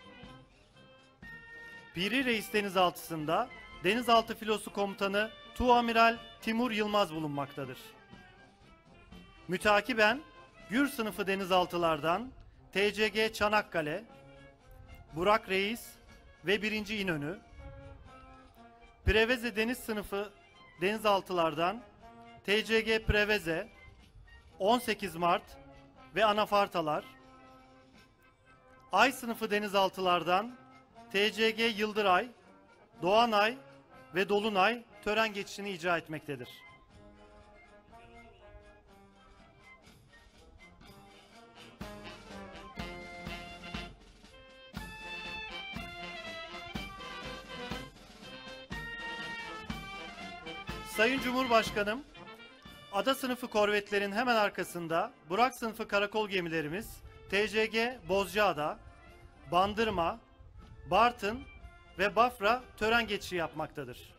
Piri Reis denizaltısında denizaltı filosu komutanı Tuamiral Timur Yılmaz bulunmaktadır. Mütakiben Gür sınıfı denizaltılardan T C G Çanakkale, Burak Reis ve birinci İnönü, Preveze deniz sınıfı denizaltılardan T C G Preveze, on sekiz Mart ve Anafartalar, Ay sınıfı denizaltılardan T C G Yıldıray, Doğanay ve Dolunay tören geçişini icra etmektedir. Sayın Cumhurbaşkanım, ada sınıfı korvetlerin hemen arkasında Burak sınıfı karakol gemilerimiz T C G Bozcaada, Bandırma, Bartın ve Bafra tören geçişi yapmaktadır.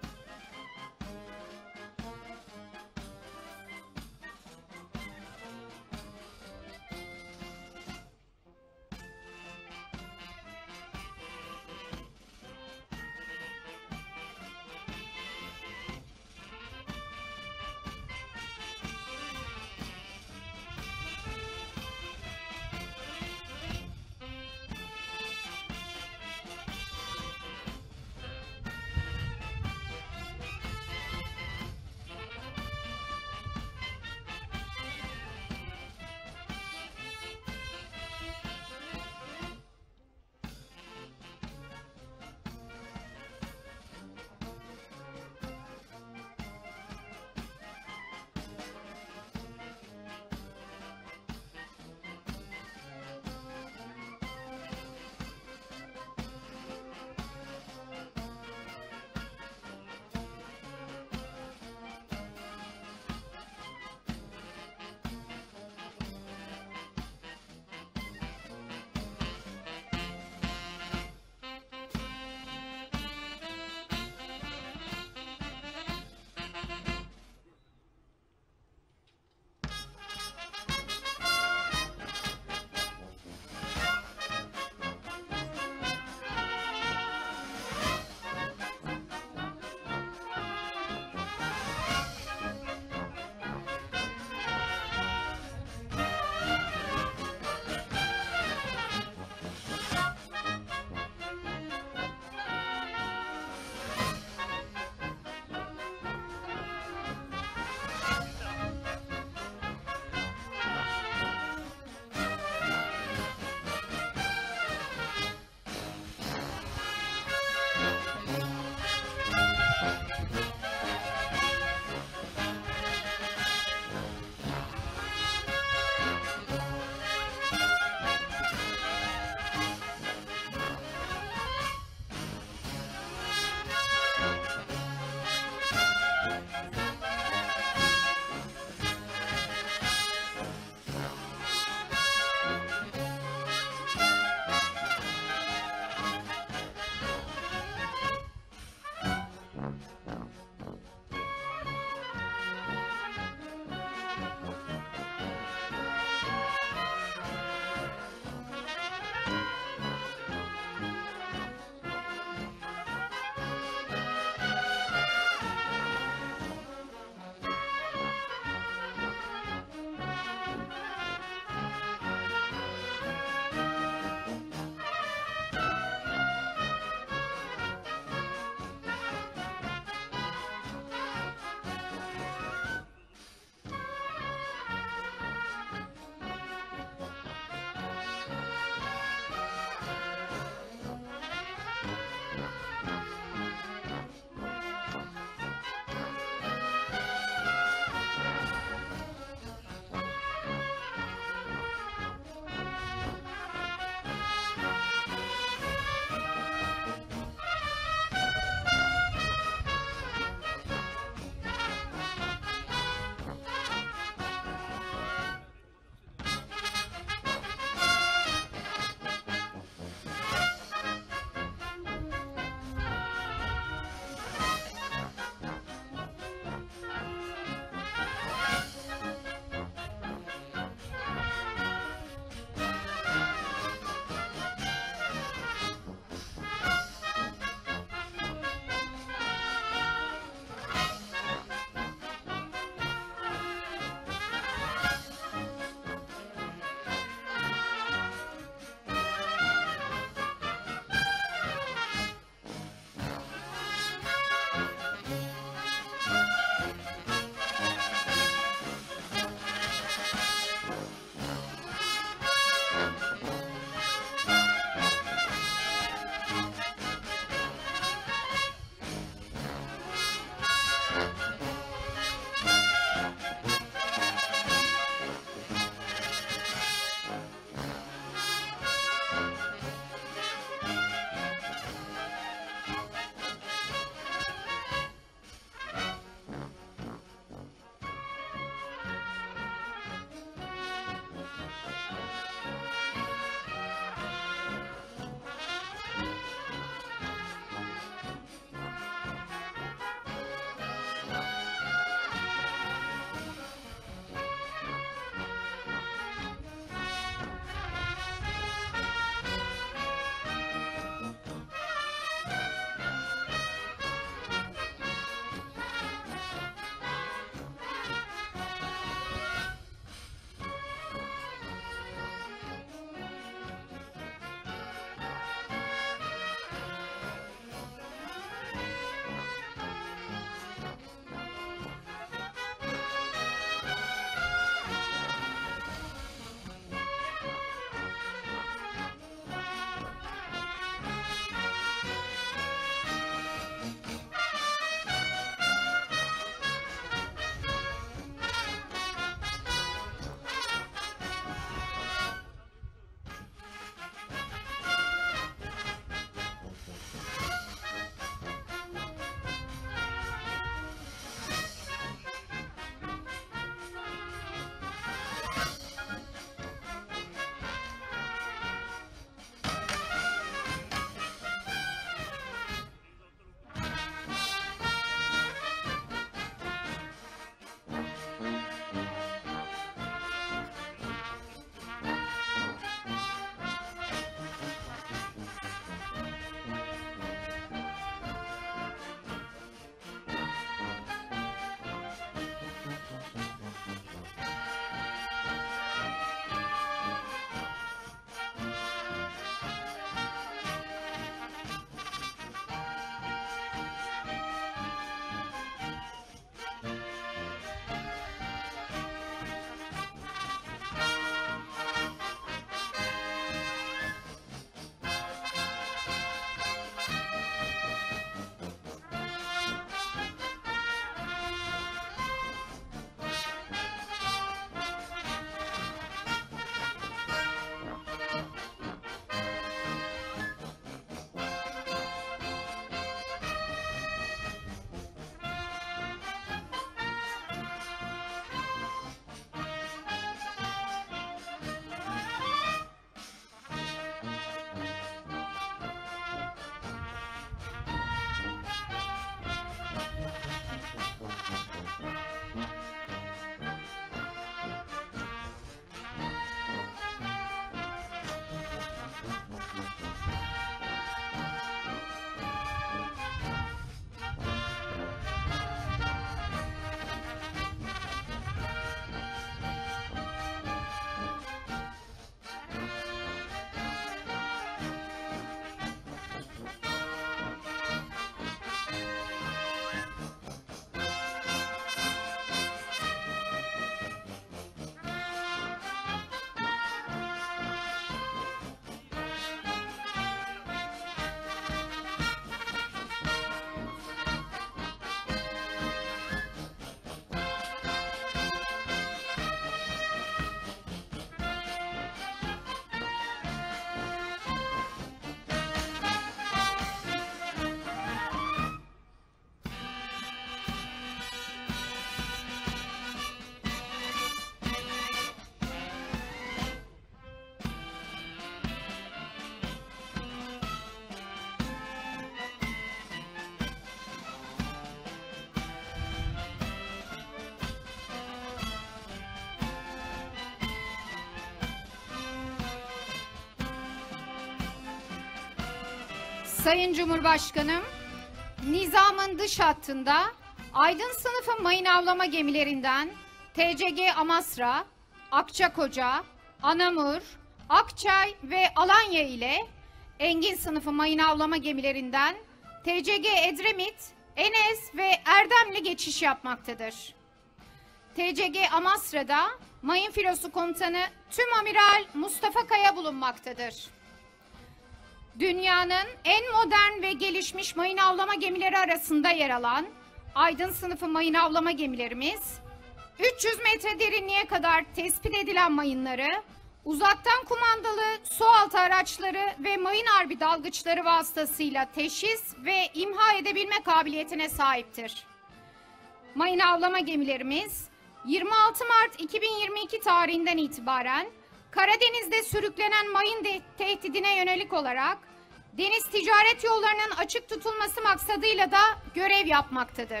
Sayın Cumhurbaşkanım, nizamın dış hattında aydın sınıfı mayın avlama gemilerinden T C G Amasra, Akçakoca, Anamur, Akçay ve Alanya ile Engin sınıfı mayın avlama gemilerinden T C G Edremit, Enes ve Erdemli geçiş yapmaktadır. T C G Amasra'da mayın filosu komutanı Tüm Amiral Mustafa Kaya bulunmaktadır. Dünyanın en modern ve gelişmiş mayın avlama gemileri arasında yer alan aydın sınıfı mayın avlama gemilerimiz, üç yüz metre derinliğe kadar tespit edilen mayınları, uzaktan kumandalı sualtı araçları ve mayın harbi dalgıçları vasıtasıyla teşhis ve imha edebilme kabiliyetine sahiptir. Mayın avlama gemilerimiz, yirmi altı Mart iki bin yirmi iki tarihinden itibaren Karadeniz'de sürüklenen mayın de- tehdidine yönelik olarak deniz ticaret yollarının açık tutulması maksadıyla da görev yapmaktadır.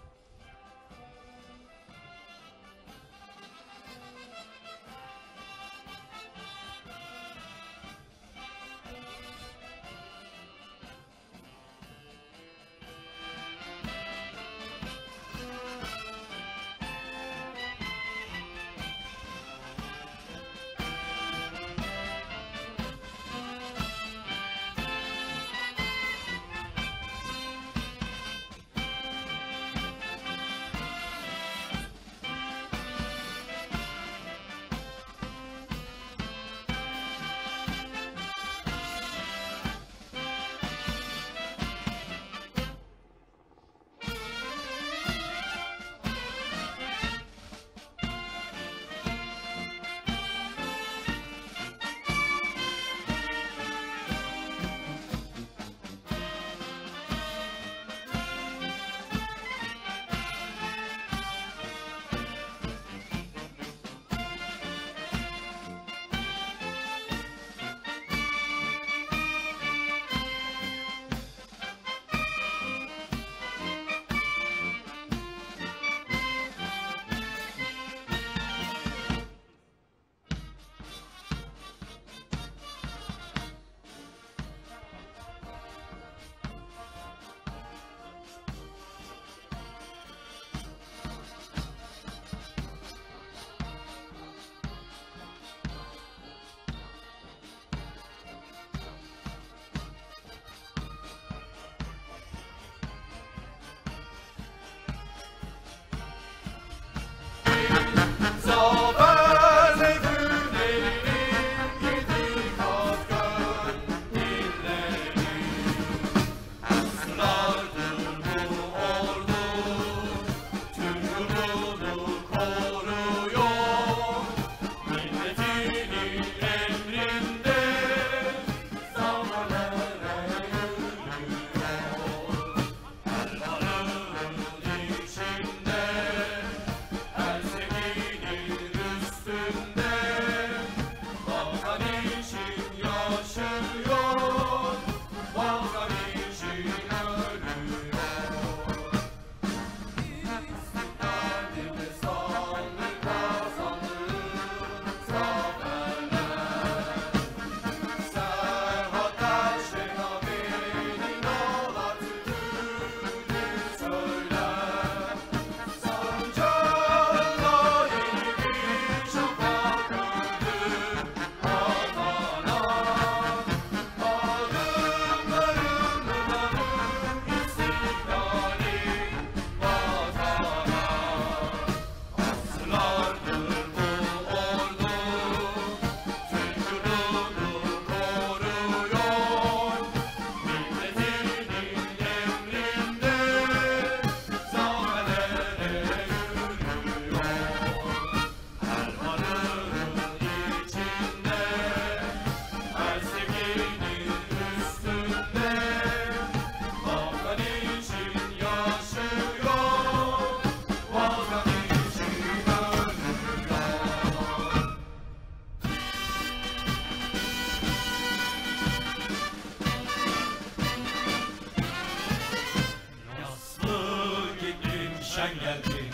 sen geldin.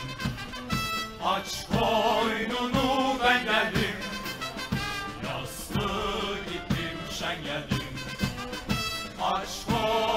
Aç koynunu ben geldim. Yaslı gittim sen geldin. Aç koynunu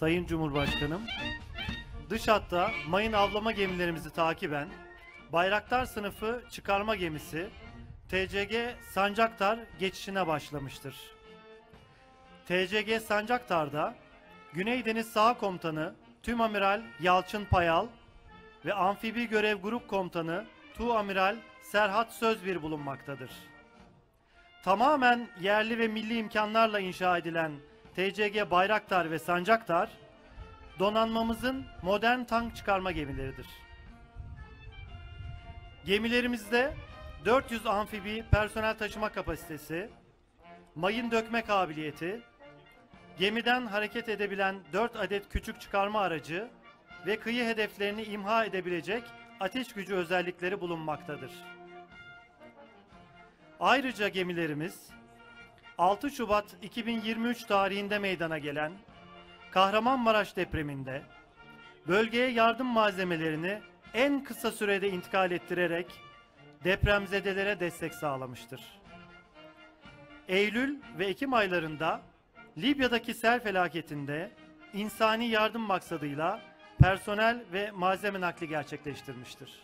Sayın Cumhurbaşkanım, dış hatta mayın avlama gemilerimizi takiben Bayraktar sınıfı çıkarma gemisi T C G Sancaktar geçişine başlamıştır. T C G Sancaktar'da Güney Deniz Saha Komutanı Tümamiral Yalçın Payal ve Amfibi Görev Grup Komutanı Tuamiral Serhat Sözbir bulunmaktadır. Tamamen yerli ve milli imkanlarla inşa edilen T C G Bayraktar ve Sancaktar, donanmamızın modern tank çıkarma gemileridir. Gemilerimizde dört yüz amfibi personel taşıma kapasitesi, mayın dökme kabiliyeti, gemiden hareket edebilen dört adet küçük çıkarma aracı ve kıyı hedeflerini imha edebilecek ateş gücü özellikleri bulunmaktadır. Ayrıca gemilerimiz altı Şubat iki bin yirmi üç tarihinde meydana gelen Kahramanmaraş depreminde bölgeye yardım malzemelerini en kısa sürede intikal ettirerek depremzedelere destek sağlamıştır. Eylül ve Ekim aylarında Libya'daki sel felaketinde insani yardım maksadıyla personel ve malzeme nakli gerçekleştirmiştir.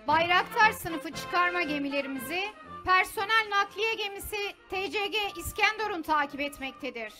Bayraktar sınıfı çıkarma gemilerimizi personel nakliye gemisi T C G İskenderun takip etmektedir.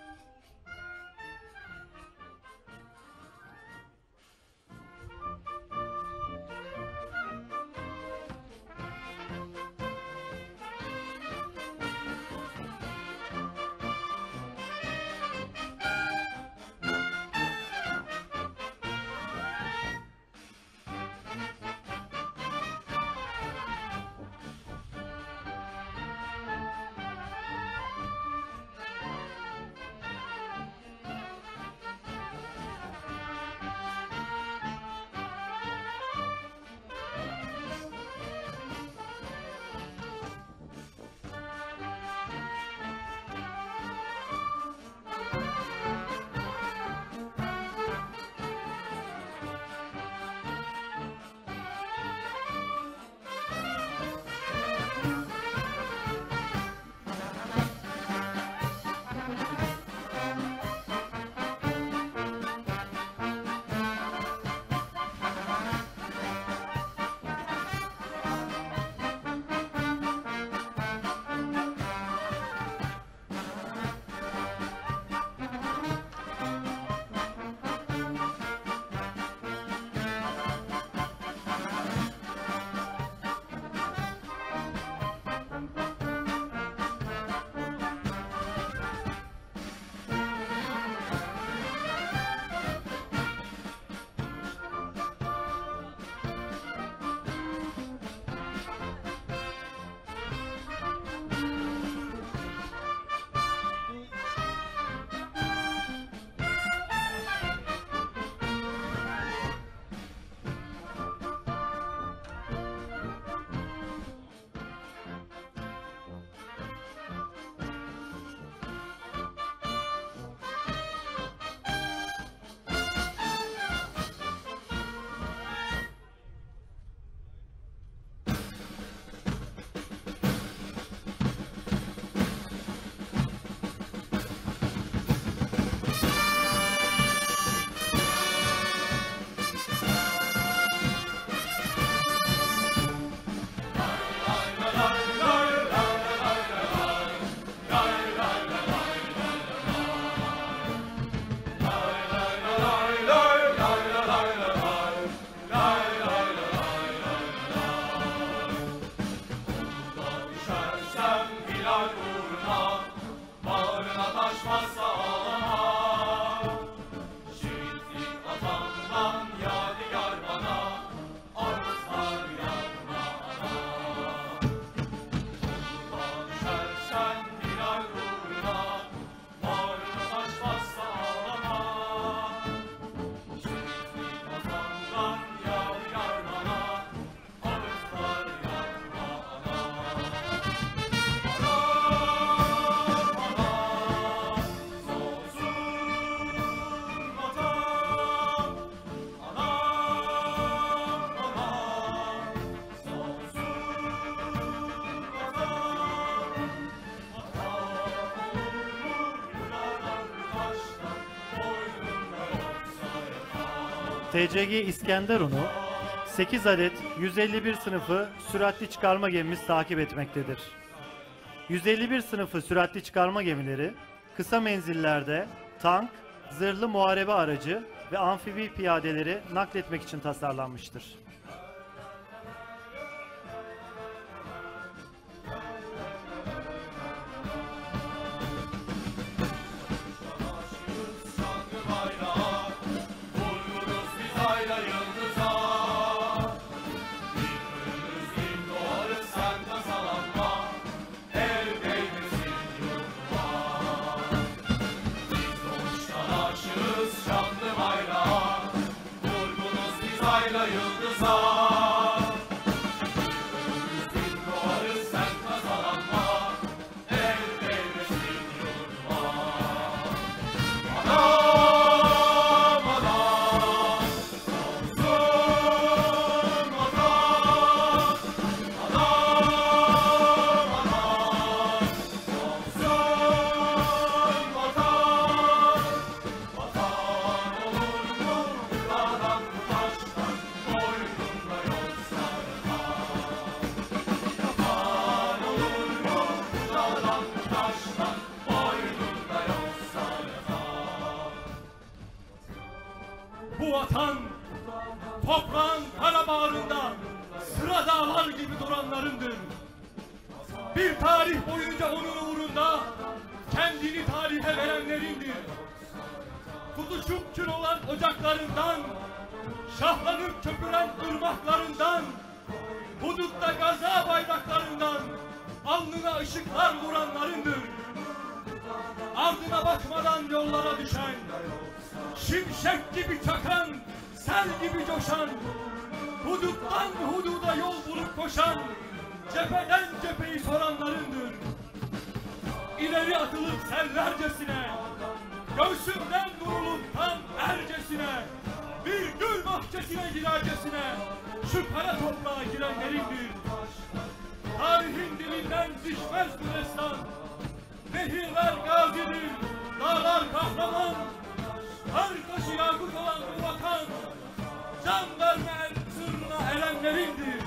T C G İskenderun'u sekiz adet yüz elli bir sınıfı süratli çıkarma gemimiz takip etmektedir. yüz elli bir sınıfı süratli çıkarma gemileri kısa menzillerde tank, zırhlı muharebe aracı ve amfibi piyadeleri nakletmek için tasarlanmıştır. Bu vatan, toprağın kara bağrında sıra dağlar gibi duranlarındır. Bir tarih boyunca onun uğrunda kendini tarihe verenlerindir. Tutuşup kül olan ocaklarından, şahlanıp köpüren ırmaklarından, hudutta gaza bayraklarından alnına ışıklar vuranlarındır. Ardına bakmadan yollara düşen, şimşek gibi çakan, sel gibi coşan, huduttan hududa yol bulup koşan, cepheden cepheyi soranlarındır. İleri atılıp sellercesine, göğsümden vurulup tam ercesine, bir gül bahçesine girercesine, şu kara toprağa girenlerindir. Tarihin dilinden düşmez bu destan. Nehirler gazidir, dağlar kahraman, her taşı yakut olan bu vatan, can verme sırrına erenlerindir.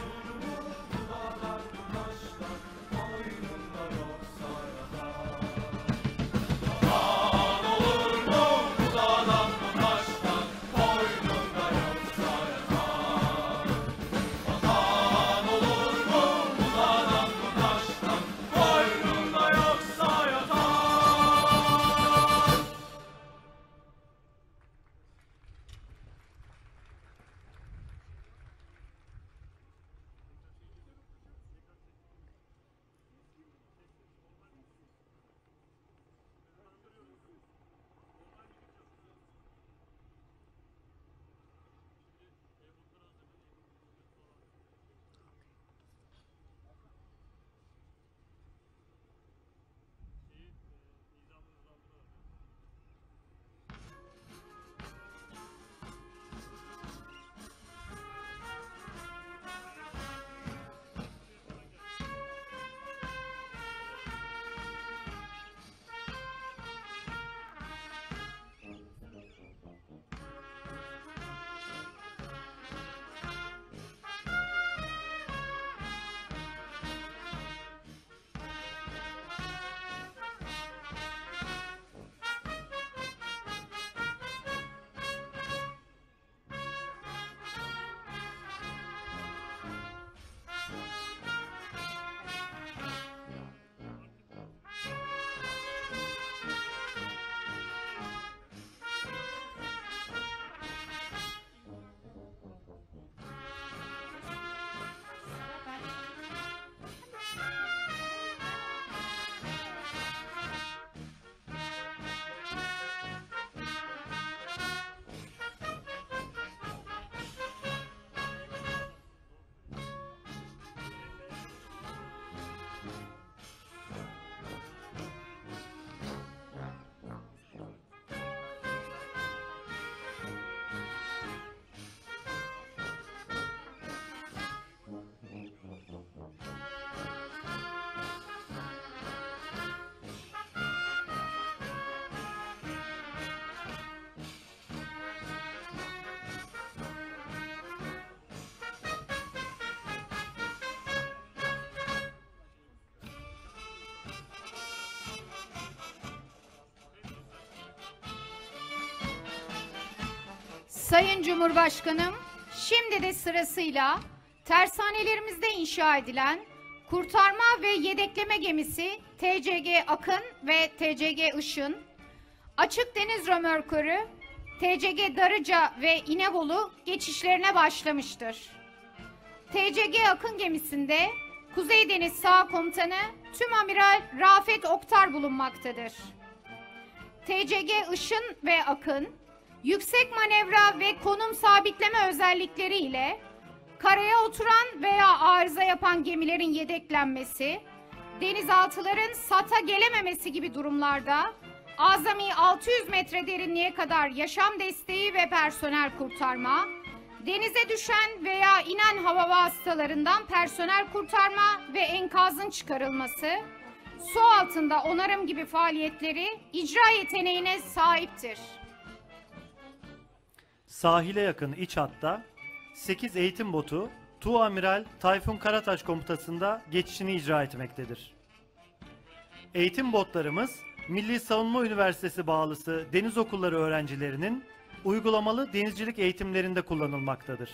Sayın Cumhurbaşkanım, şimdi de sırasıyla tersanelerimizde inşa edilen kurtarma ve yedekleme gemisi T C G Akın ve T C G Işın, açık deniz römorkörü T C G Darıca ve İnebolu geçişlerine başlamıştır. T C G Akın gemisinde Kuzey Deniz Sağ Komutanı Tümamiral Rafet Oktar bulunmaktadır. T C G Işın ve Akın, yüksek manevra ve konum sabitleme özellikleri ile karaya oturan veya arıza yapan gemilerin yedeklenmesi, denizaltıların sata gelememesi gibi durumlarda azami altı yüz metre derinliğe kadar yaşam desteği ve personel kurtarma, denize düşen veya inen hava vasıtalarından personel kurtarma ve enkazın çıkarılması, su altında onarım gibi faaliyetleri icra yeteneğine sahiptir. Sahile yakın iç hatta sekiz eğitim botu Tuamiral Tayfun Karataş komutasında geçişini icra etmektedir. Eğitim botlarımız Milli Savunma Üniversitesi bağlısı deniz okulları öğrencilerinin uygulamalı denizcilik eğitimlerinde kullanılmaktadır.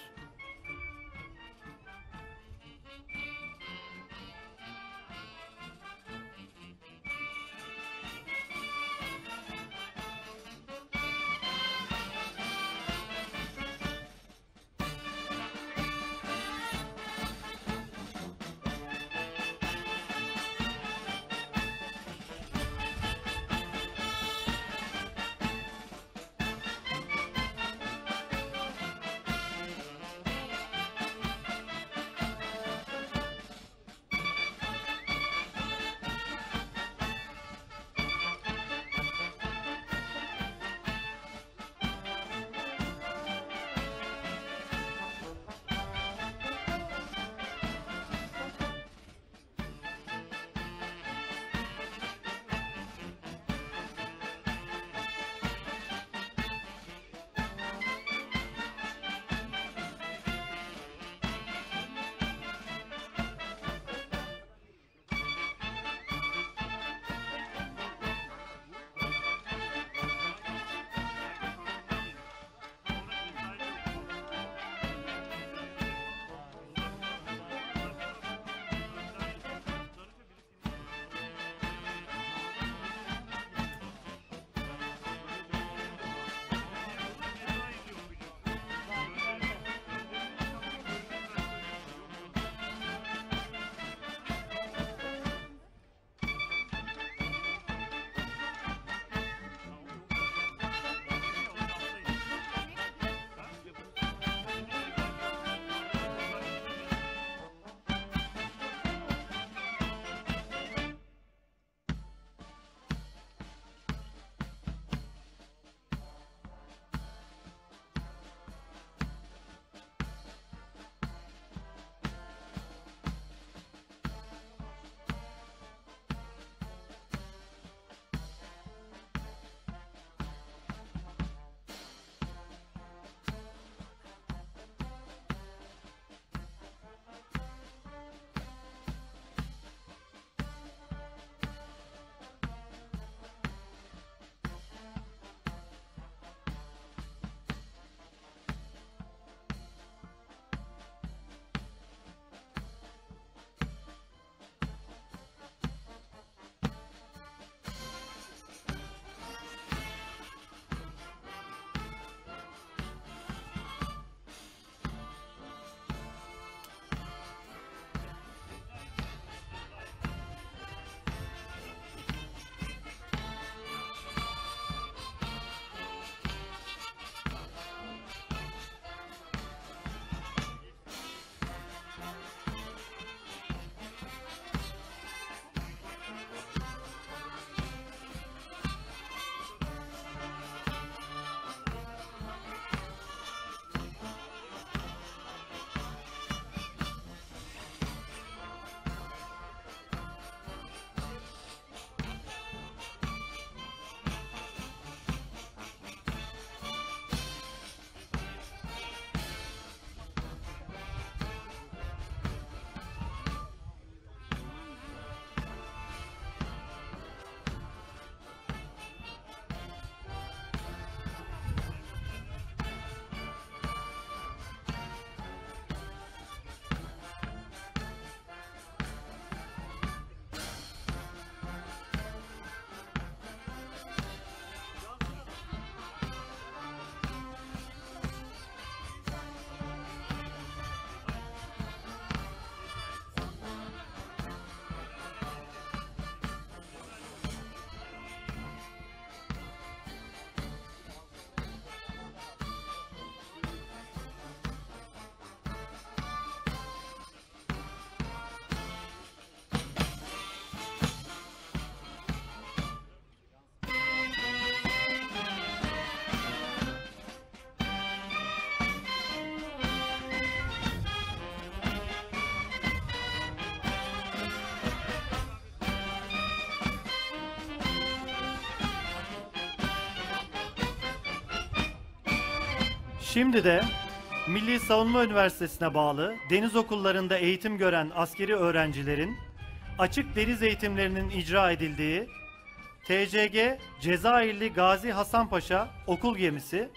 Şimdi de Milli Savunma Üniversitesi'ne bağlı deniz okullarında eğitim gören askeri öğrencilerin açık deniz eğitimlerinin icra edildiği T C G Cezayirli Gazi Hasan Paşa okul gemisi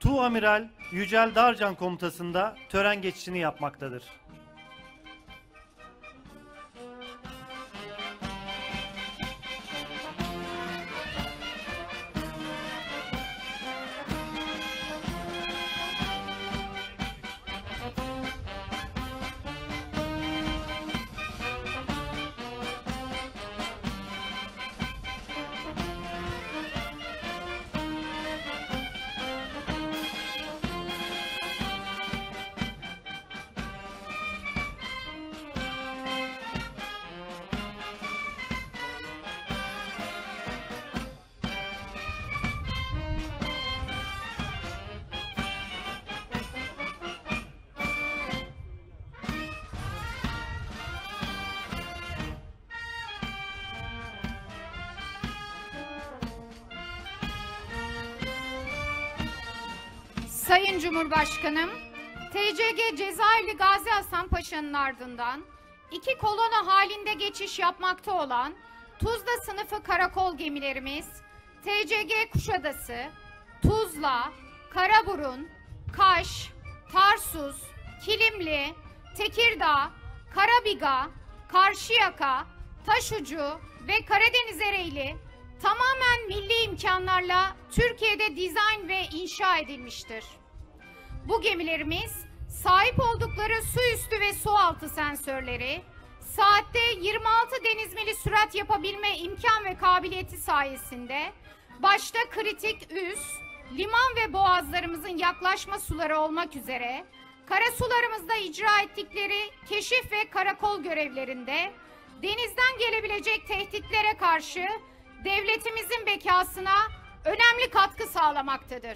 Tuğamiral Yücel Darcan komutasında tören geçişini yapmaktadır. Sayın Cumhurbaşkanım, T C G Cezayirli Gazi Hasan Paşa'nın ardından iki kolona halinde geçiş yapmakta olan Tuzla sınıfı karakol gemilerimiz T C G Kuşadası, Tuzla, Karaburun, Kaş, Tarsus, Kilimli, Tekirdağ, Karabiga, Karşıyaka, Taşucu ve Karadeniz Ereğli tamamen milli imkanlarla Türkiye'de dizayn ve inşa edilmiştir. Bu gemilerimiz sahip oldukları su üstü ve su altı sensörleri, saatte yirmi altı deniz mili sürat yapabilme imkan ve kabiliyeti sayesinde başta kritik üs, liman ve boğazlarımızın yaklaşma suları olmak üzere karasularımızda icra ettikleri keşif ve karakol görevlerinde denizden gelebilecek tehditlere karşı devletimizin bekasına önemli katkı sağlamaktadır.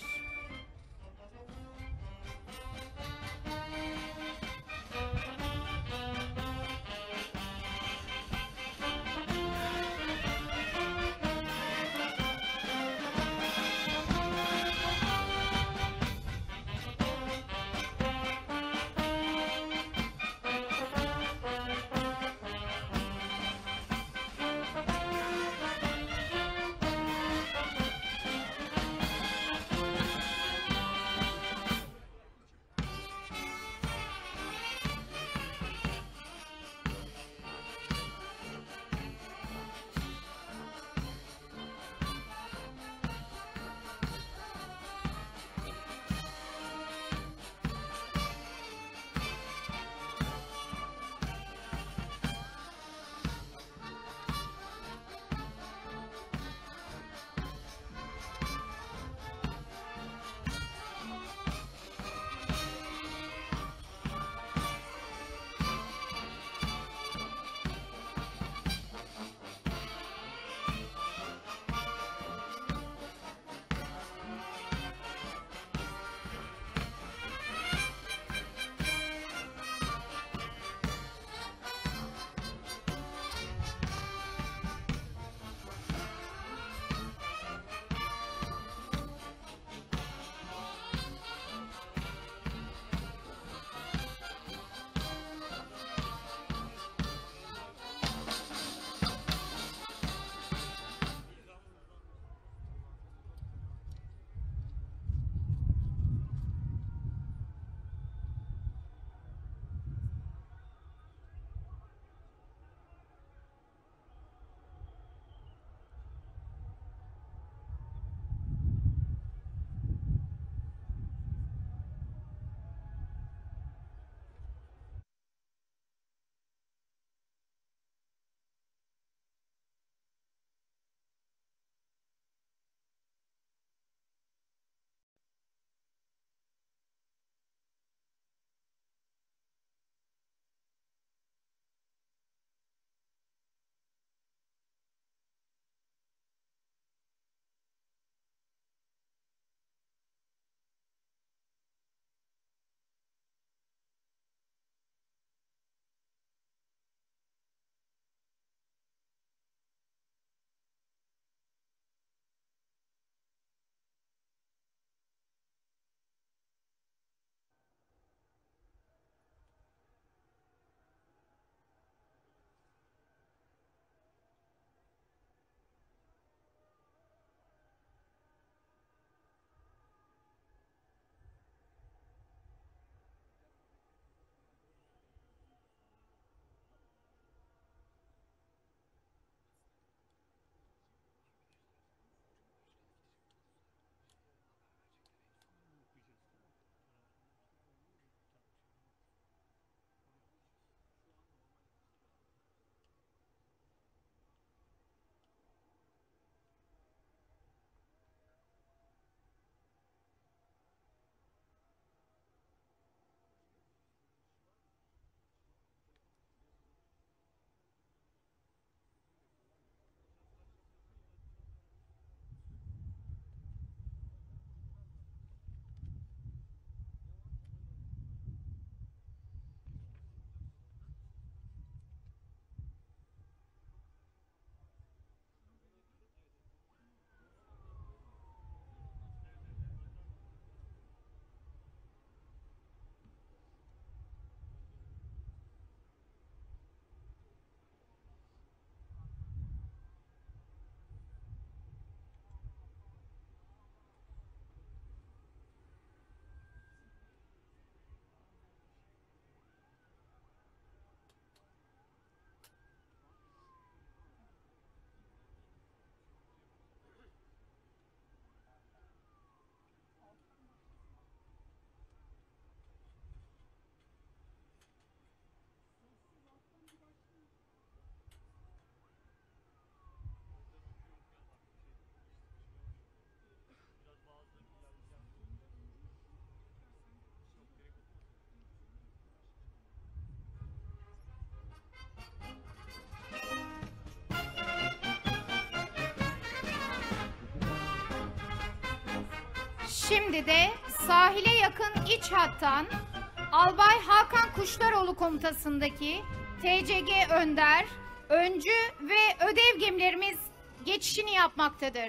Şimdi de sahile yakın iç hattan Albay Hakan Kuşlaroğlu komutasındaki T C G Önder, Öncü ve Ödev gemilerimiz geçişini yapmaktadır.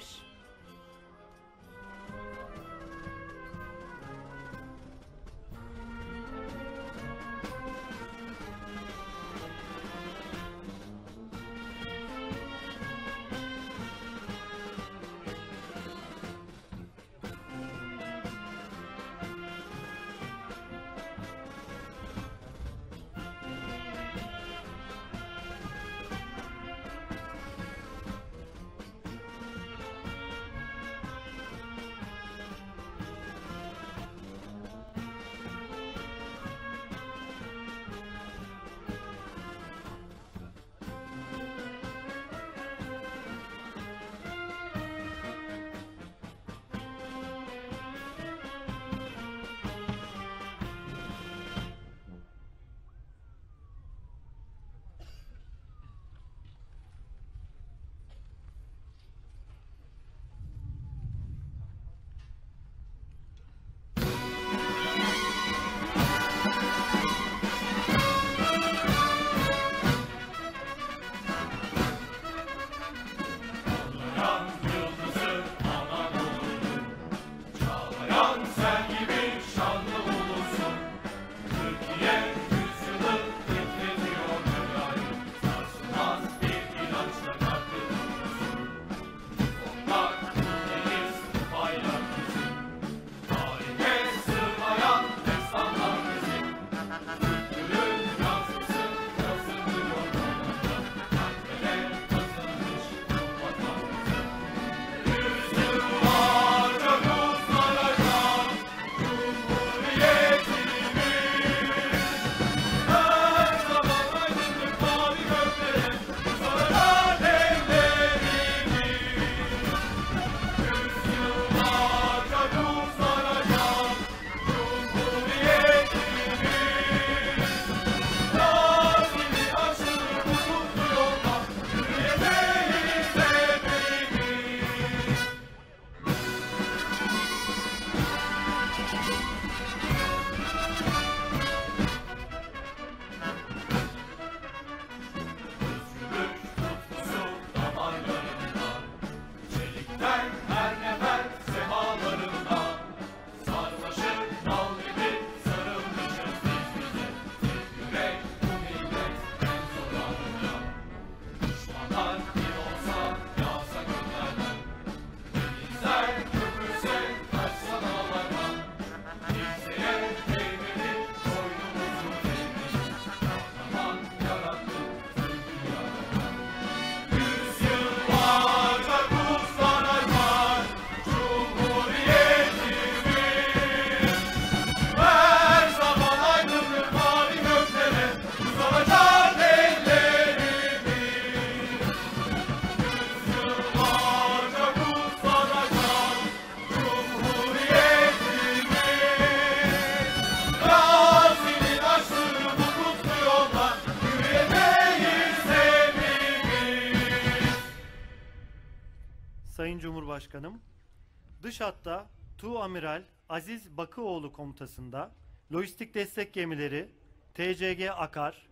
Sayın Cumhurbaşkanım, dış hatta Tuamiral Aziz Bakıoğlu komutasında lojistik destek gemileri T C G Akar,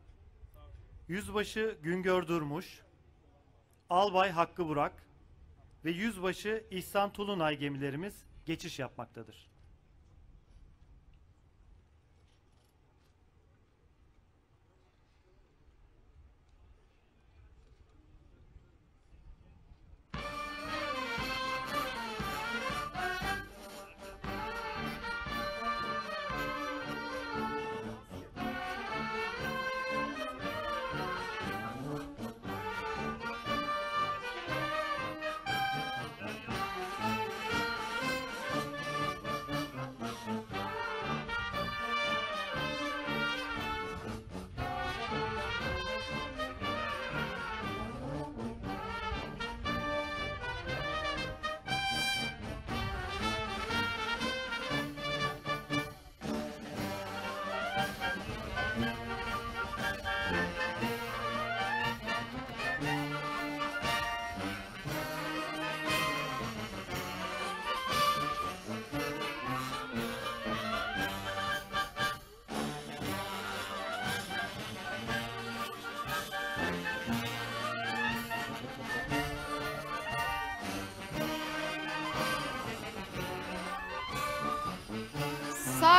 Yüzbaşı Güngör Durmuş, Albay Hakkı Burak ve Yüzbaşı İhsan Tulunay gemilerimiz geçiş yapmaktadır.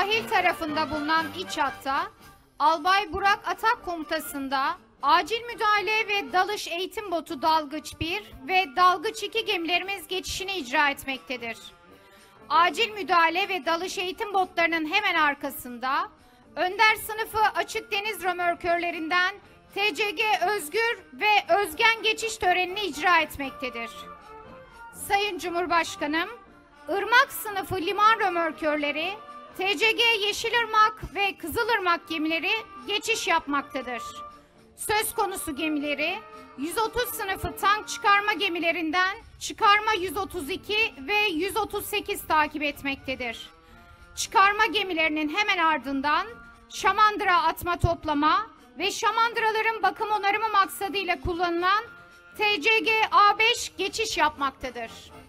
sahil tarafında bulunan iç hatta Albay Burak Atak Komutası'nda acil müdahale ve dalış eğitim botu Dalgıç bir ve Dalgıç iki gemilerimiz geçişini icra etmektedir. Acil müdahale ve dalış eğitim botlarının hemen arkasında Önder sınıfı açık deniz römorkörlerinden T C G Özgür ve Özgen geçiş törenini icra etmektedir. Sayın Cumhurbaşkanım, Irmak sınıfı liman römorkörleri, T C G Yeşilırmak ve Kızılırmak gemileri geçiş yapmaktadır. Söz konusu gemileri yüz otuz sınıfı tank çıkarma gemilerinden çıkarma yüz otuz iki ve yüz otuz sekiz takip etmektedir. Çıkarma gemilerinin hemen ardından şamandıra atma toplama ve şamandıraların bakım onarımı maksadıyla kullanılan T C G A beş geçiş yapmaktadır.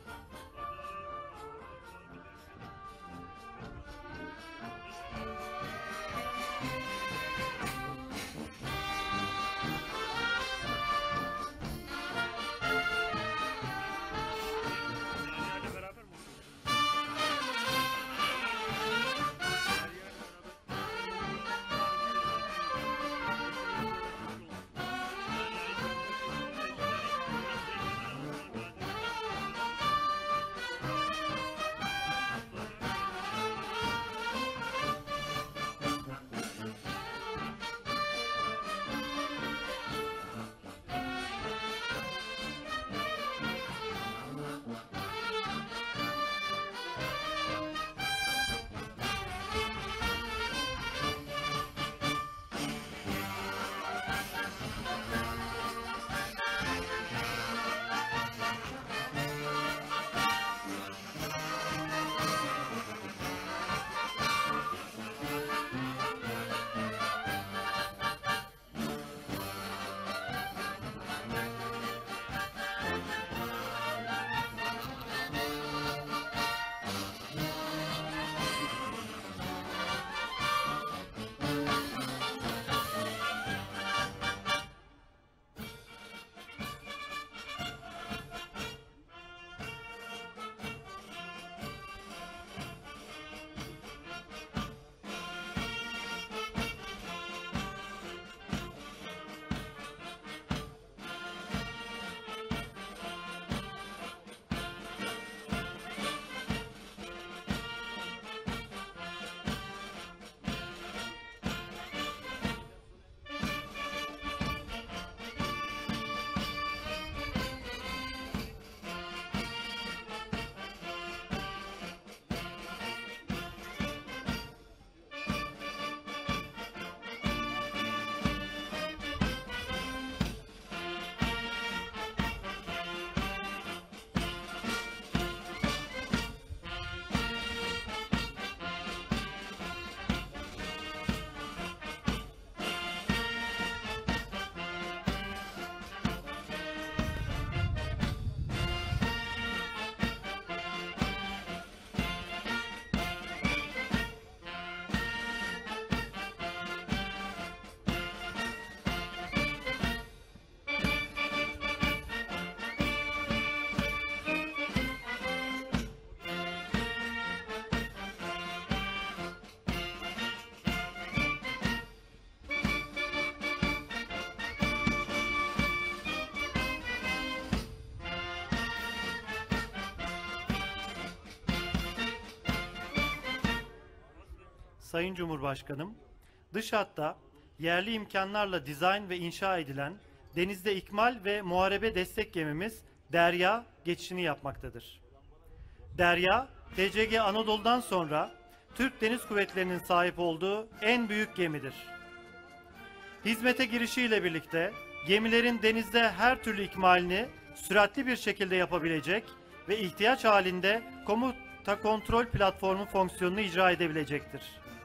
Sayın Cumhurbaşkanım, dış hatta yerli imkanlarla dizayn ve inşa edilen denizde ikmal ve muharebe destek gemimiz Derya geçişini yapmaktadır. Derya, T C G Anadolu'dan sonra Türk Deniz Kuvvetleri'nin sahip olduğu en büyük gemidir. Hizmete girişiyle birlikte gemilerin denizde her türlü ikmalini süratli bir şekilde yapabilecek ve ihtiyaç halinde komuta kontrol platformu fonksiyonunu icra edebilecektir.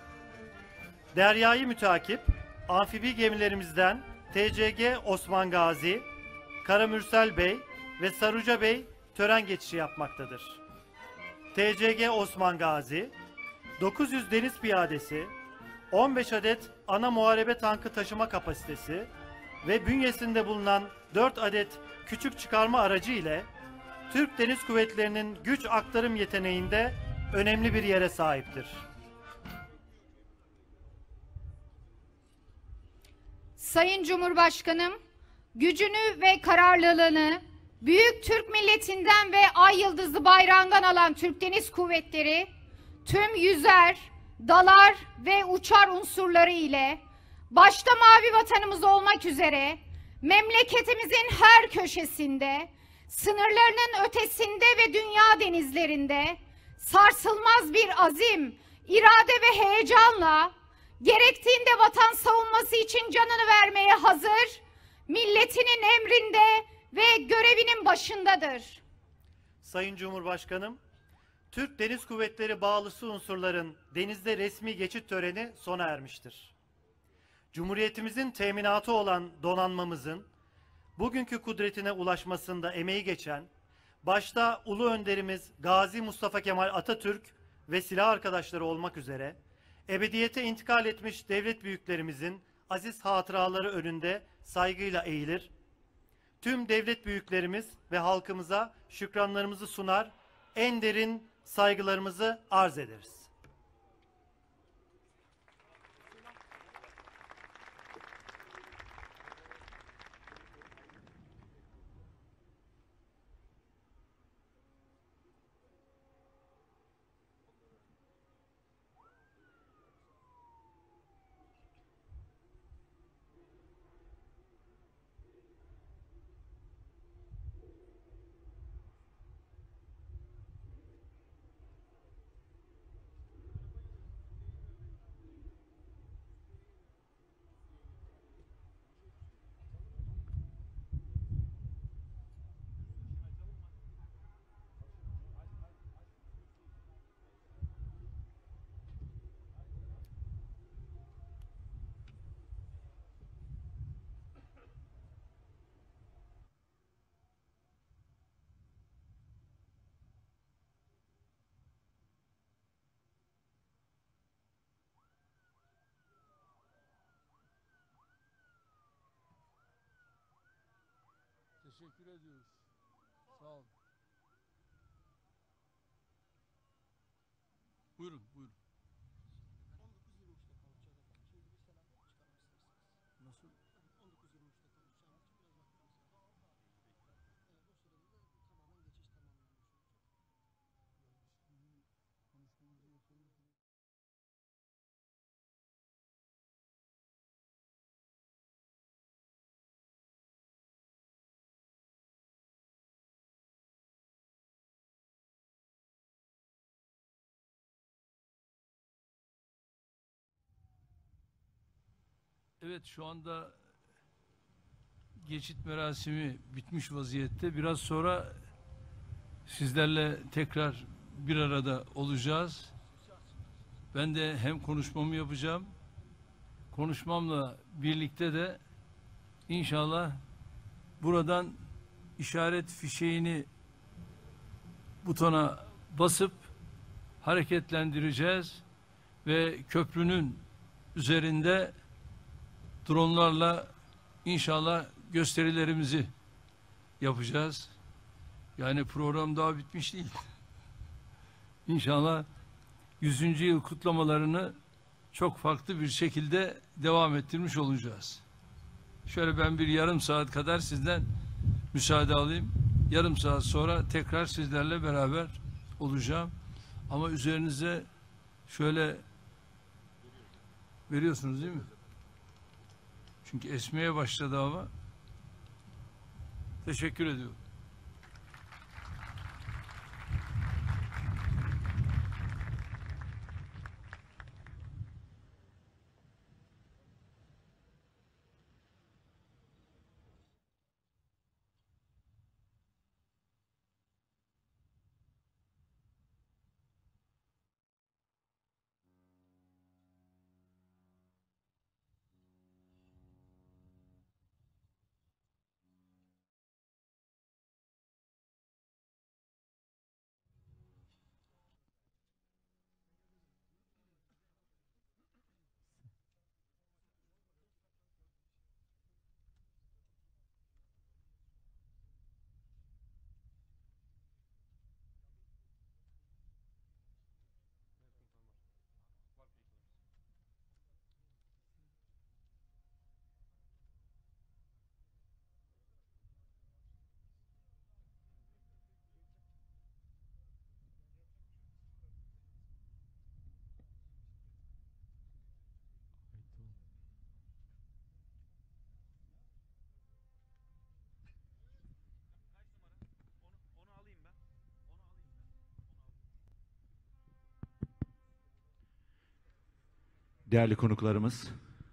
Derya'yı mütakip amfibi gemilerimizden T C G Osman Gazi, Karamürsel Bey ve Saruca Bey tören geçişi yapmaktadır. T C G Osman Gazi, dokuz yüz deniz piyadesi, on beş adet ana muharebe tankı taşıma kapasitesi ve bünyesinde bulunan dört adet küçük çıkarma aracı ile Türk Deniz Kuvvetleri'nin güç aktarım yeteneğinde önemli bir yere sahiptir. Sayın Cumhurbaşkanım, gücünü ve kararlılığını büyük Türk milletinden ve ay yıldızlı bayrağından alan Türk Deniz Kuvvetleri, tüm yüzer, dalar ve uçar unsurları ile başta mavi vatanımız olmak üzere memleketimizin her köşesinde, sınırlarının ötesinde ve dünya denizlerinde sarsılmaz bir azim, irade ve heyecanla gerektiğinde vatan savunması için canını vermeye hazır, milletinin emrinde ve görevinin başındadır. Sayın Cumhurbaşkanım, Türk Deniz Kuvvetleri bağlısı unsurların denizde resmi geçit töreni sona ermiştir. Cumhuriyetimizin teminatı olan donanmamızın bugünkü kudretine ulaşmasında emeği geçen, başta Ulu Önderimiz Gazi Mustafa Kemal Atatürk ve silah arkadaşları olmak üzere, ebediyete intikal etmiş devlet büyüklerimizin aziz hatıraları önünde saygıyla eğilir, tüm devlet büyüklerimiz ve halkımıza şükranlarımızı sunar, en derin saygılarımızı arz ederiz. Teşekkür ediyoruz. Sağ olun. Buyurun, buyurun. Nasıl? Evet, şu anda geçit merasimi bitmiş vaziyette. Biraz sonra sizlerle tekrar bir arada olacağız. Ben de hem konuşmamı yapacağım, konuşmamla birlikte de inşallah buradan işaret fişeğini butona basıp hareketlendireceğiz ve köprünün üzerinde dronlarla inşallah gösterilerimizi yapacağız. Yani program daha bitmiş değil. İnşallah yüzüncü yıl kutlamalarını çok farklı bir şekilde devam ettirmiş olacağız. Şöyle ben bir yarım saat kadar sizden müsaade alayım. Yarım saat sonra tekrar sizlerle beraber olacağım. Ama üzerinize şöyle veriyorsunuz değil mi? Çünkü esmeye başladı hava. Teşekkür ediyorum. değerli konuklarımız,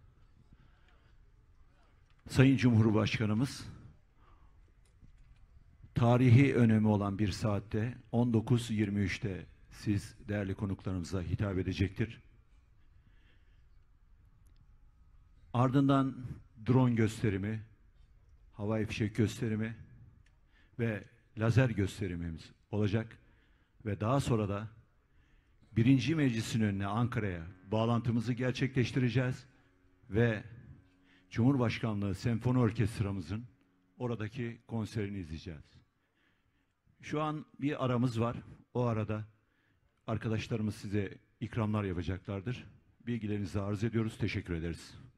Sayın Cumhurbaşkanımız tarihi önemi olan bir saatte on dokuz yirmi üçte siz değerli konuklarımıza hitap edecektir. Ardından drone gösterimi, havai fişek gösterimi ve lazer gösterimimiz olacak ve daha sonra da birinci Meclis'in önüne Ankara'ya bağlantımızı gerçekleştireceğiz ve Cumhurbaşkanlığı Senfoni Orkestramızın oradaki konserini izleyeceğiz. Şu an bir aramız var. O arada arkadaşlarımız size ikramlar yapacaklardır. Bilgilerinizi arz ediyoruz. Teşekkür ederiz.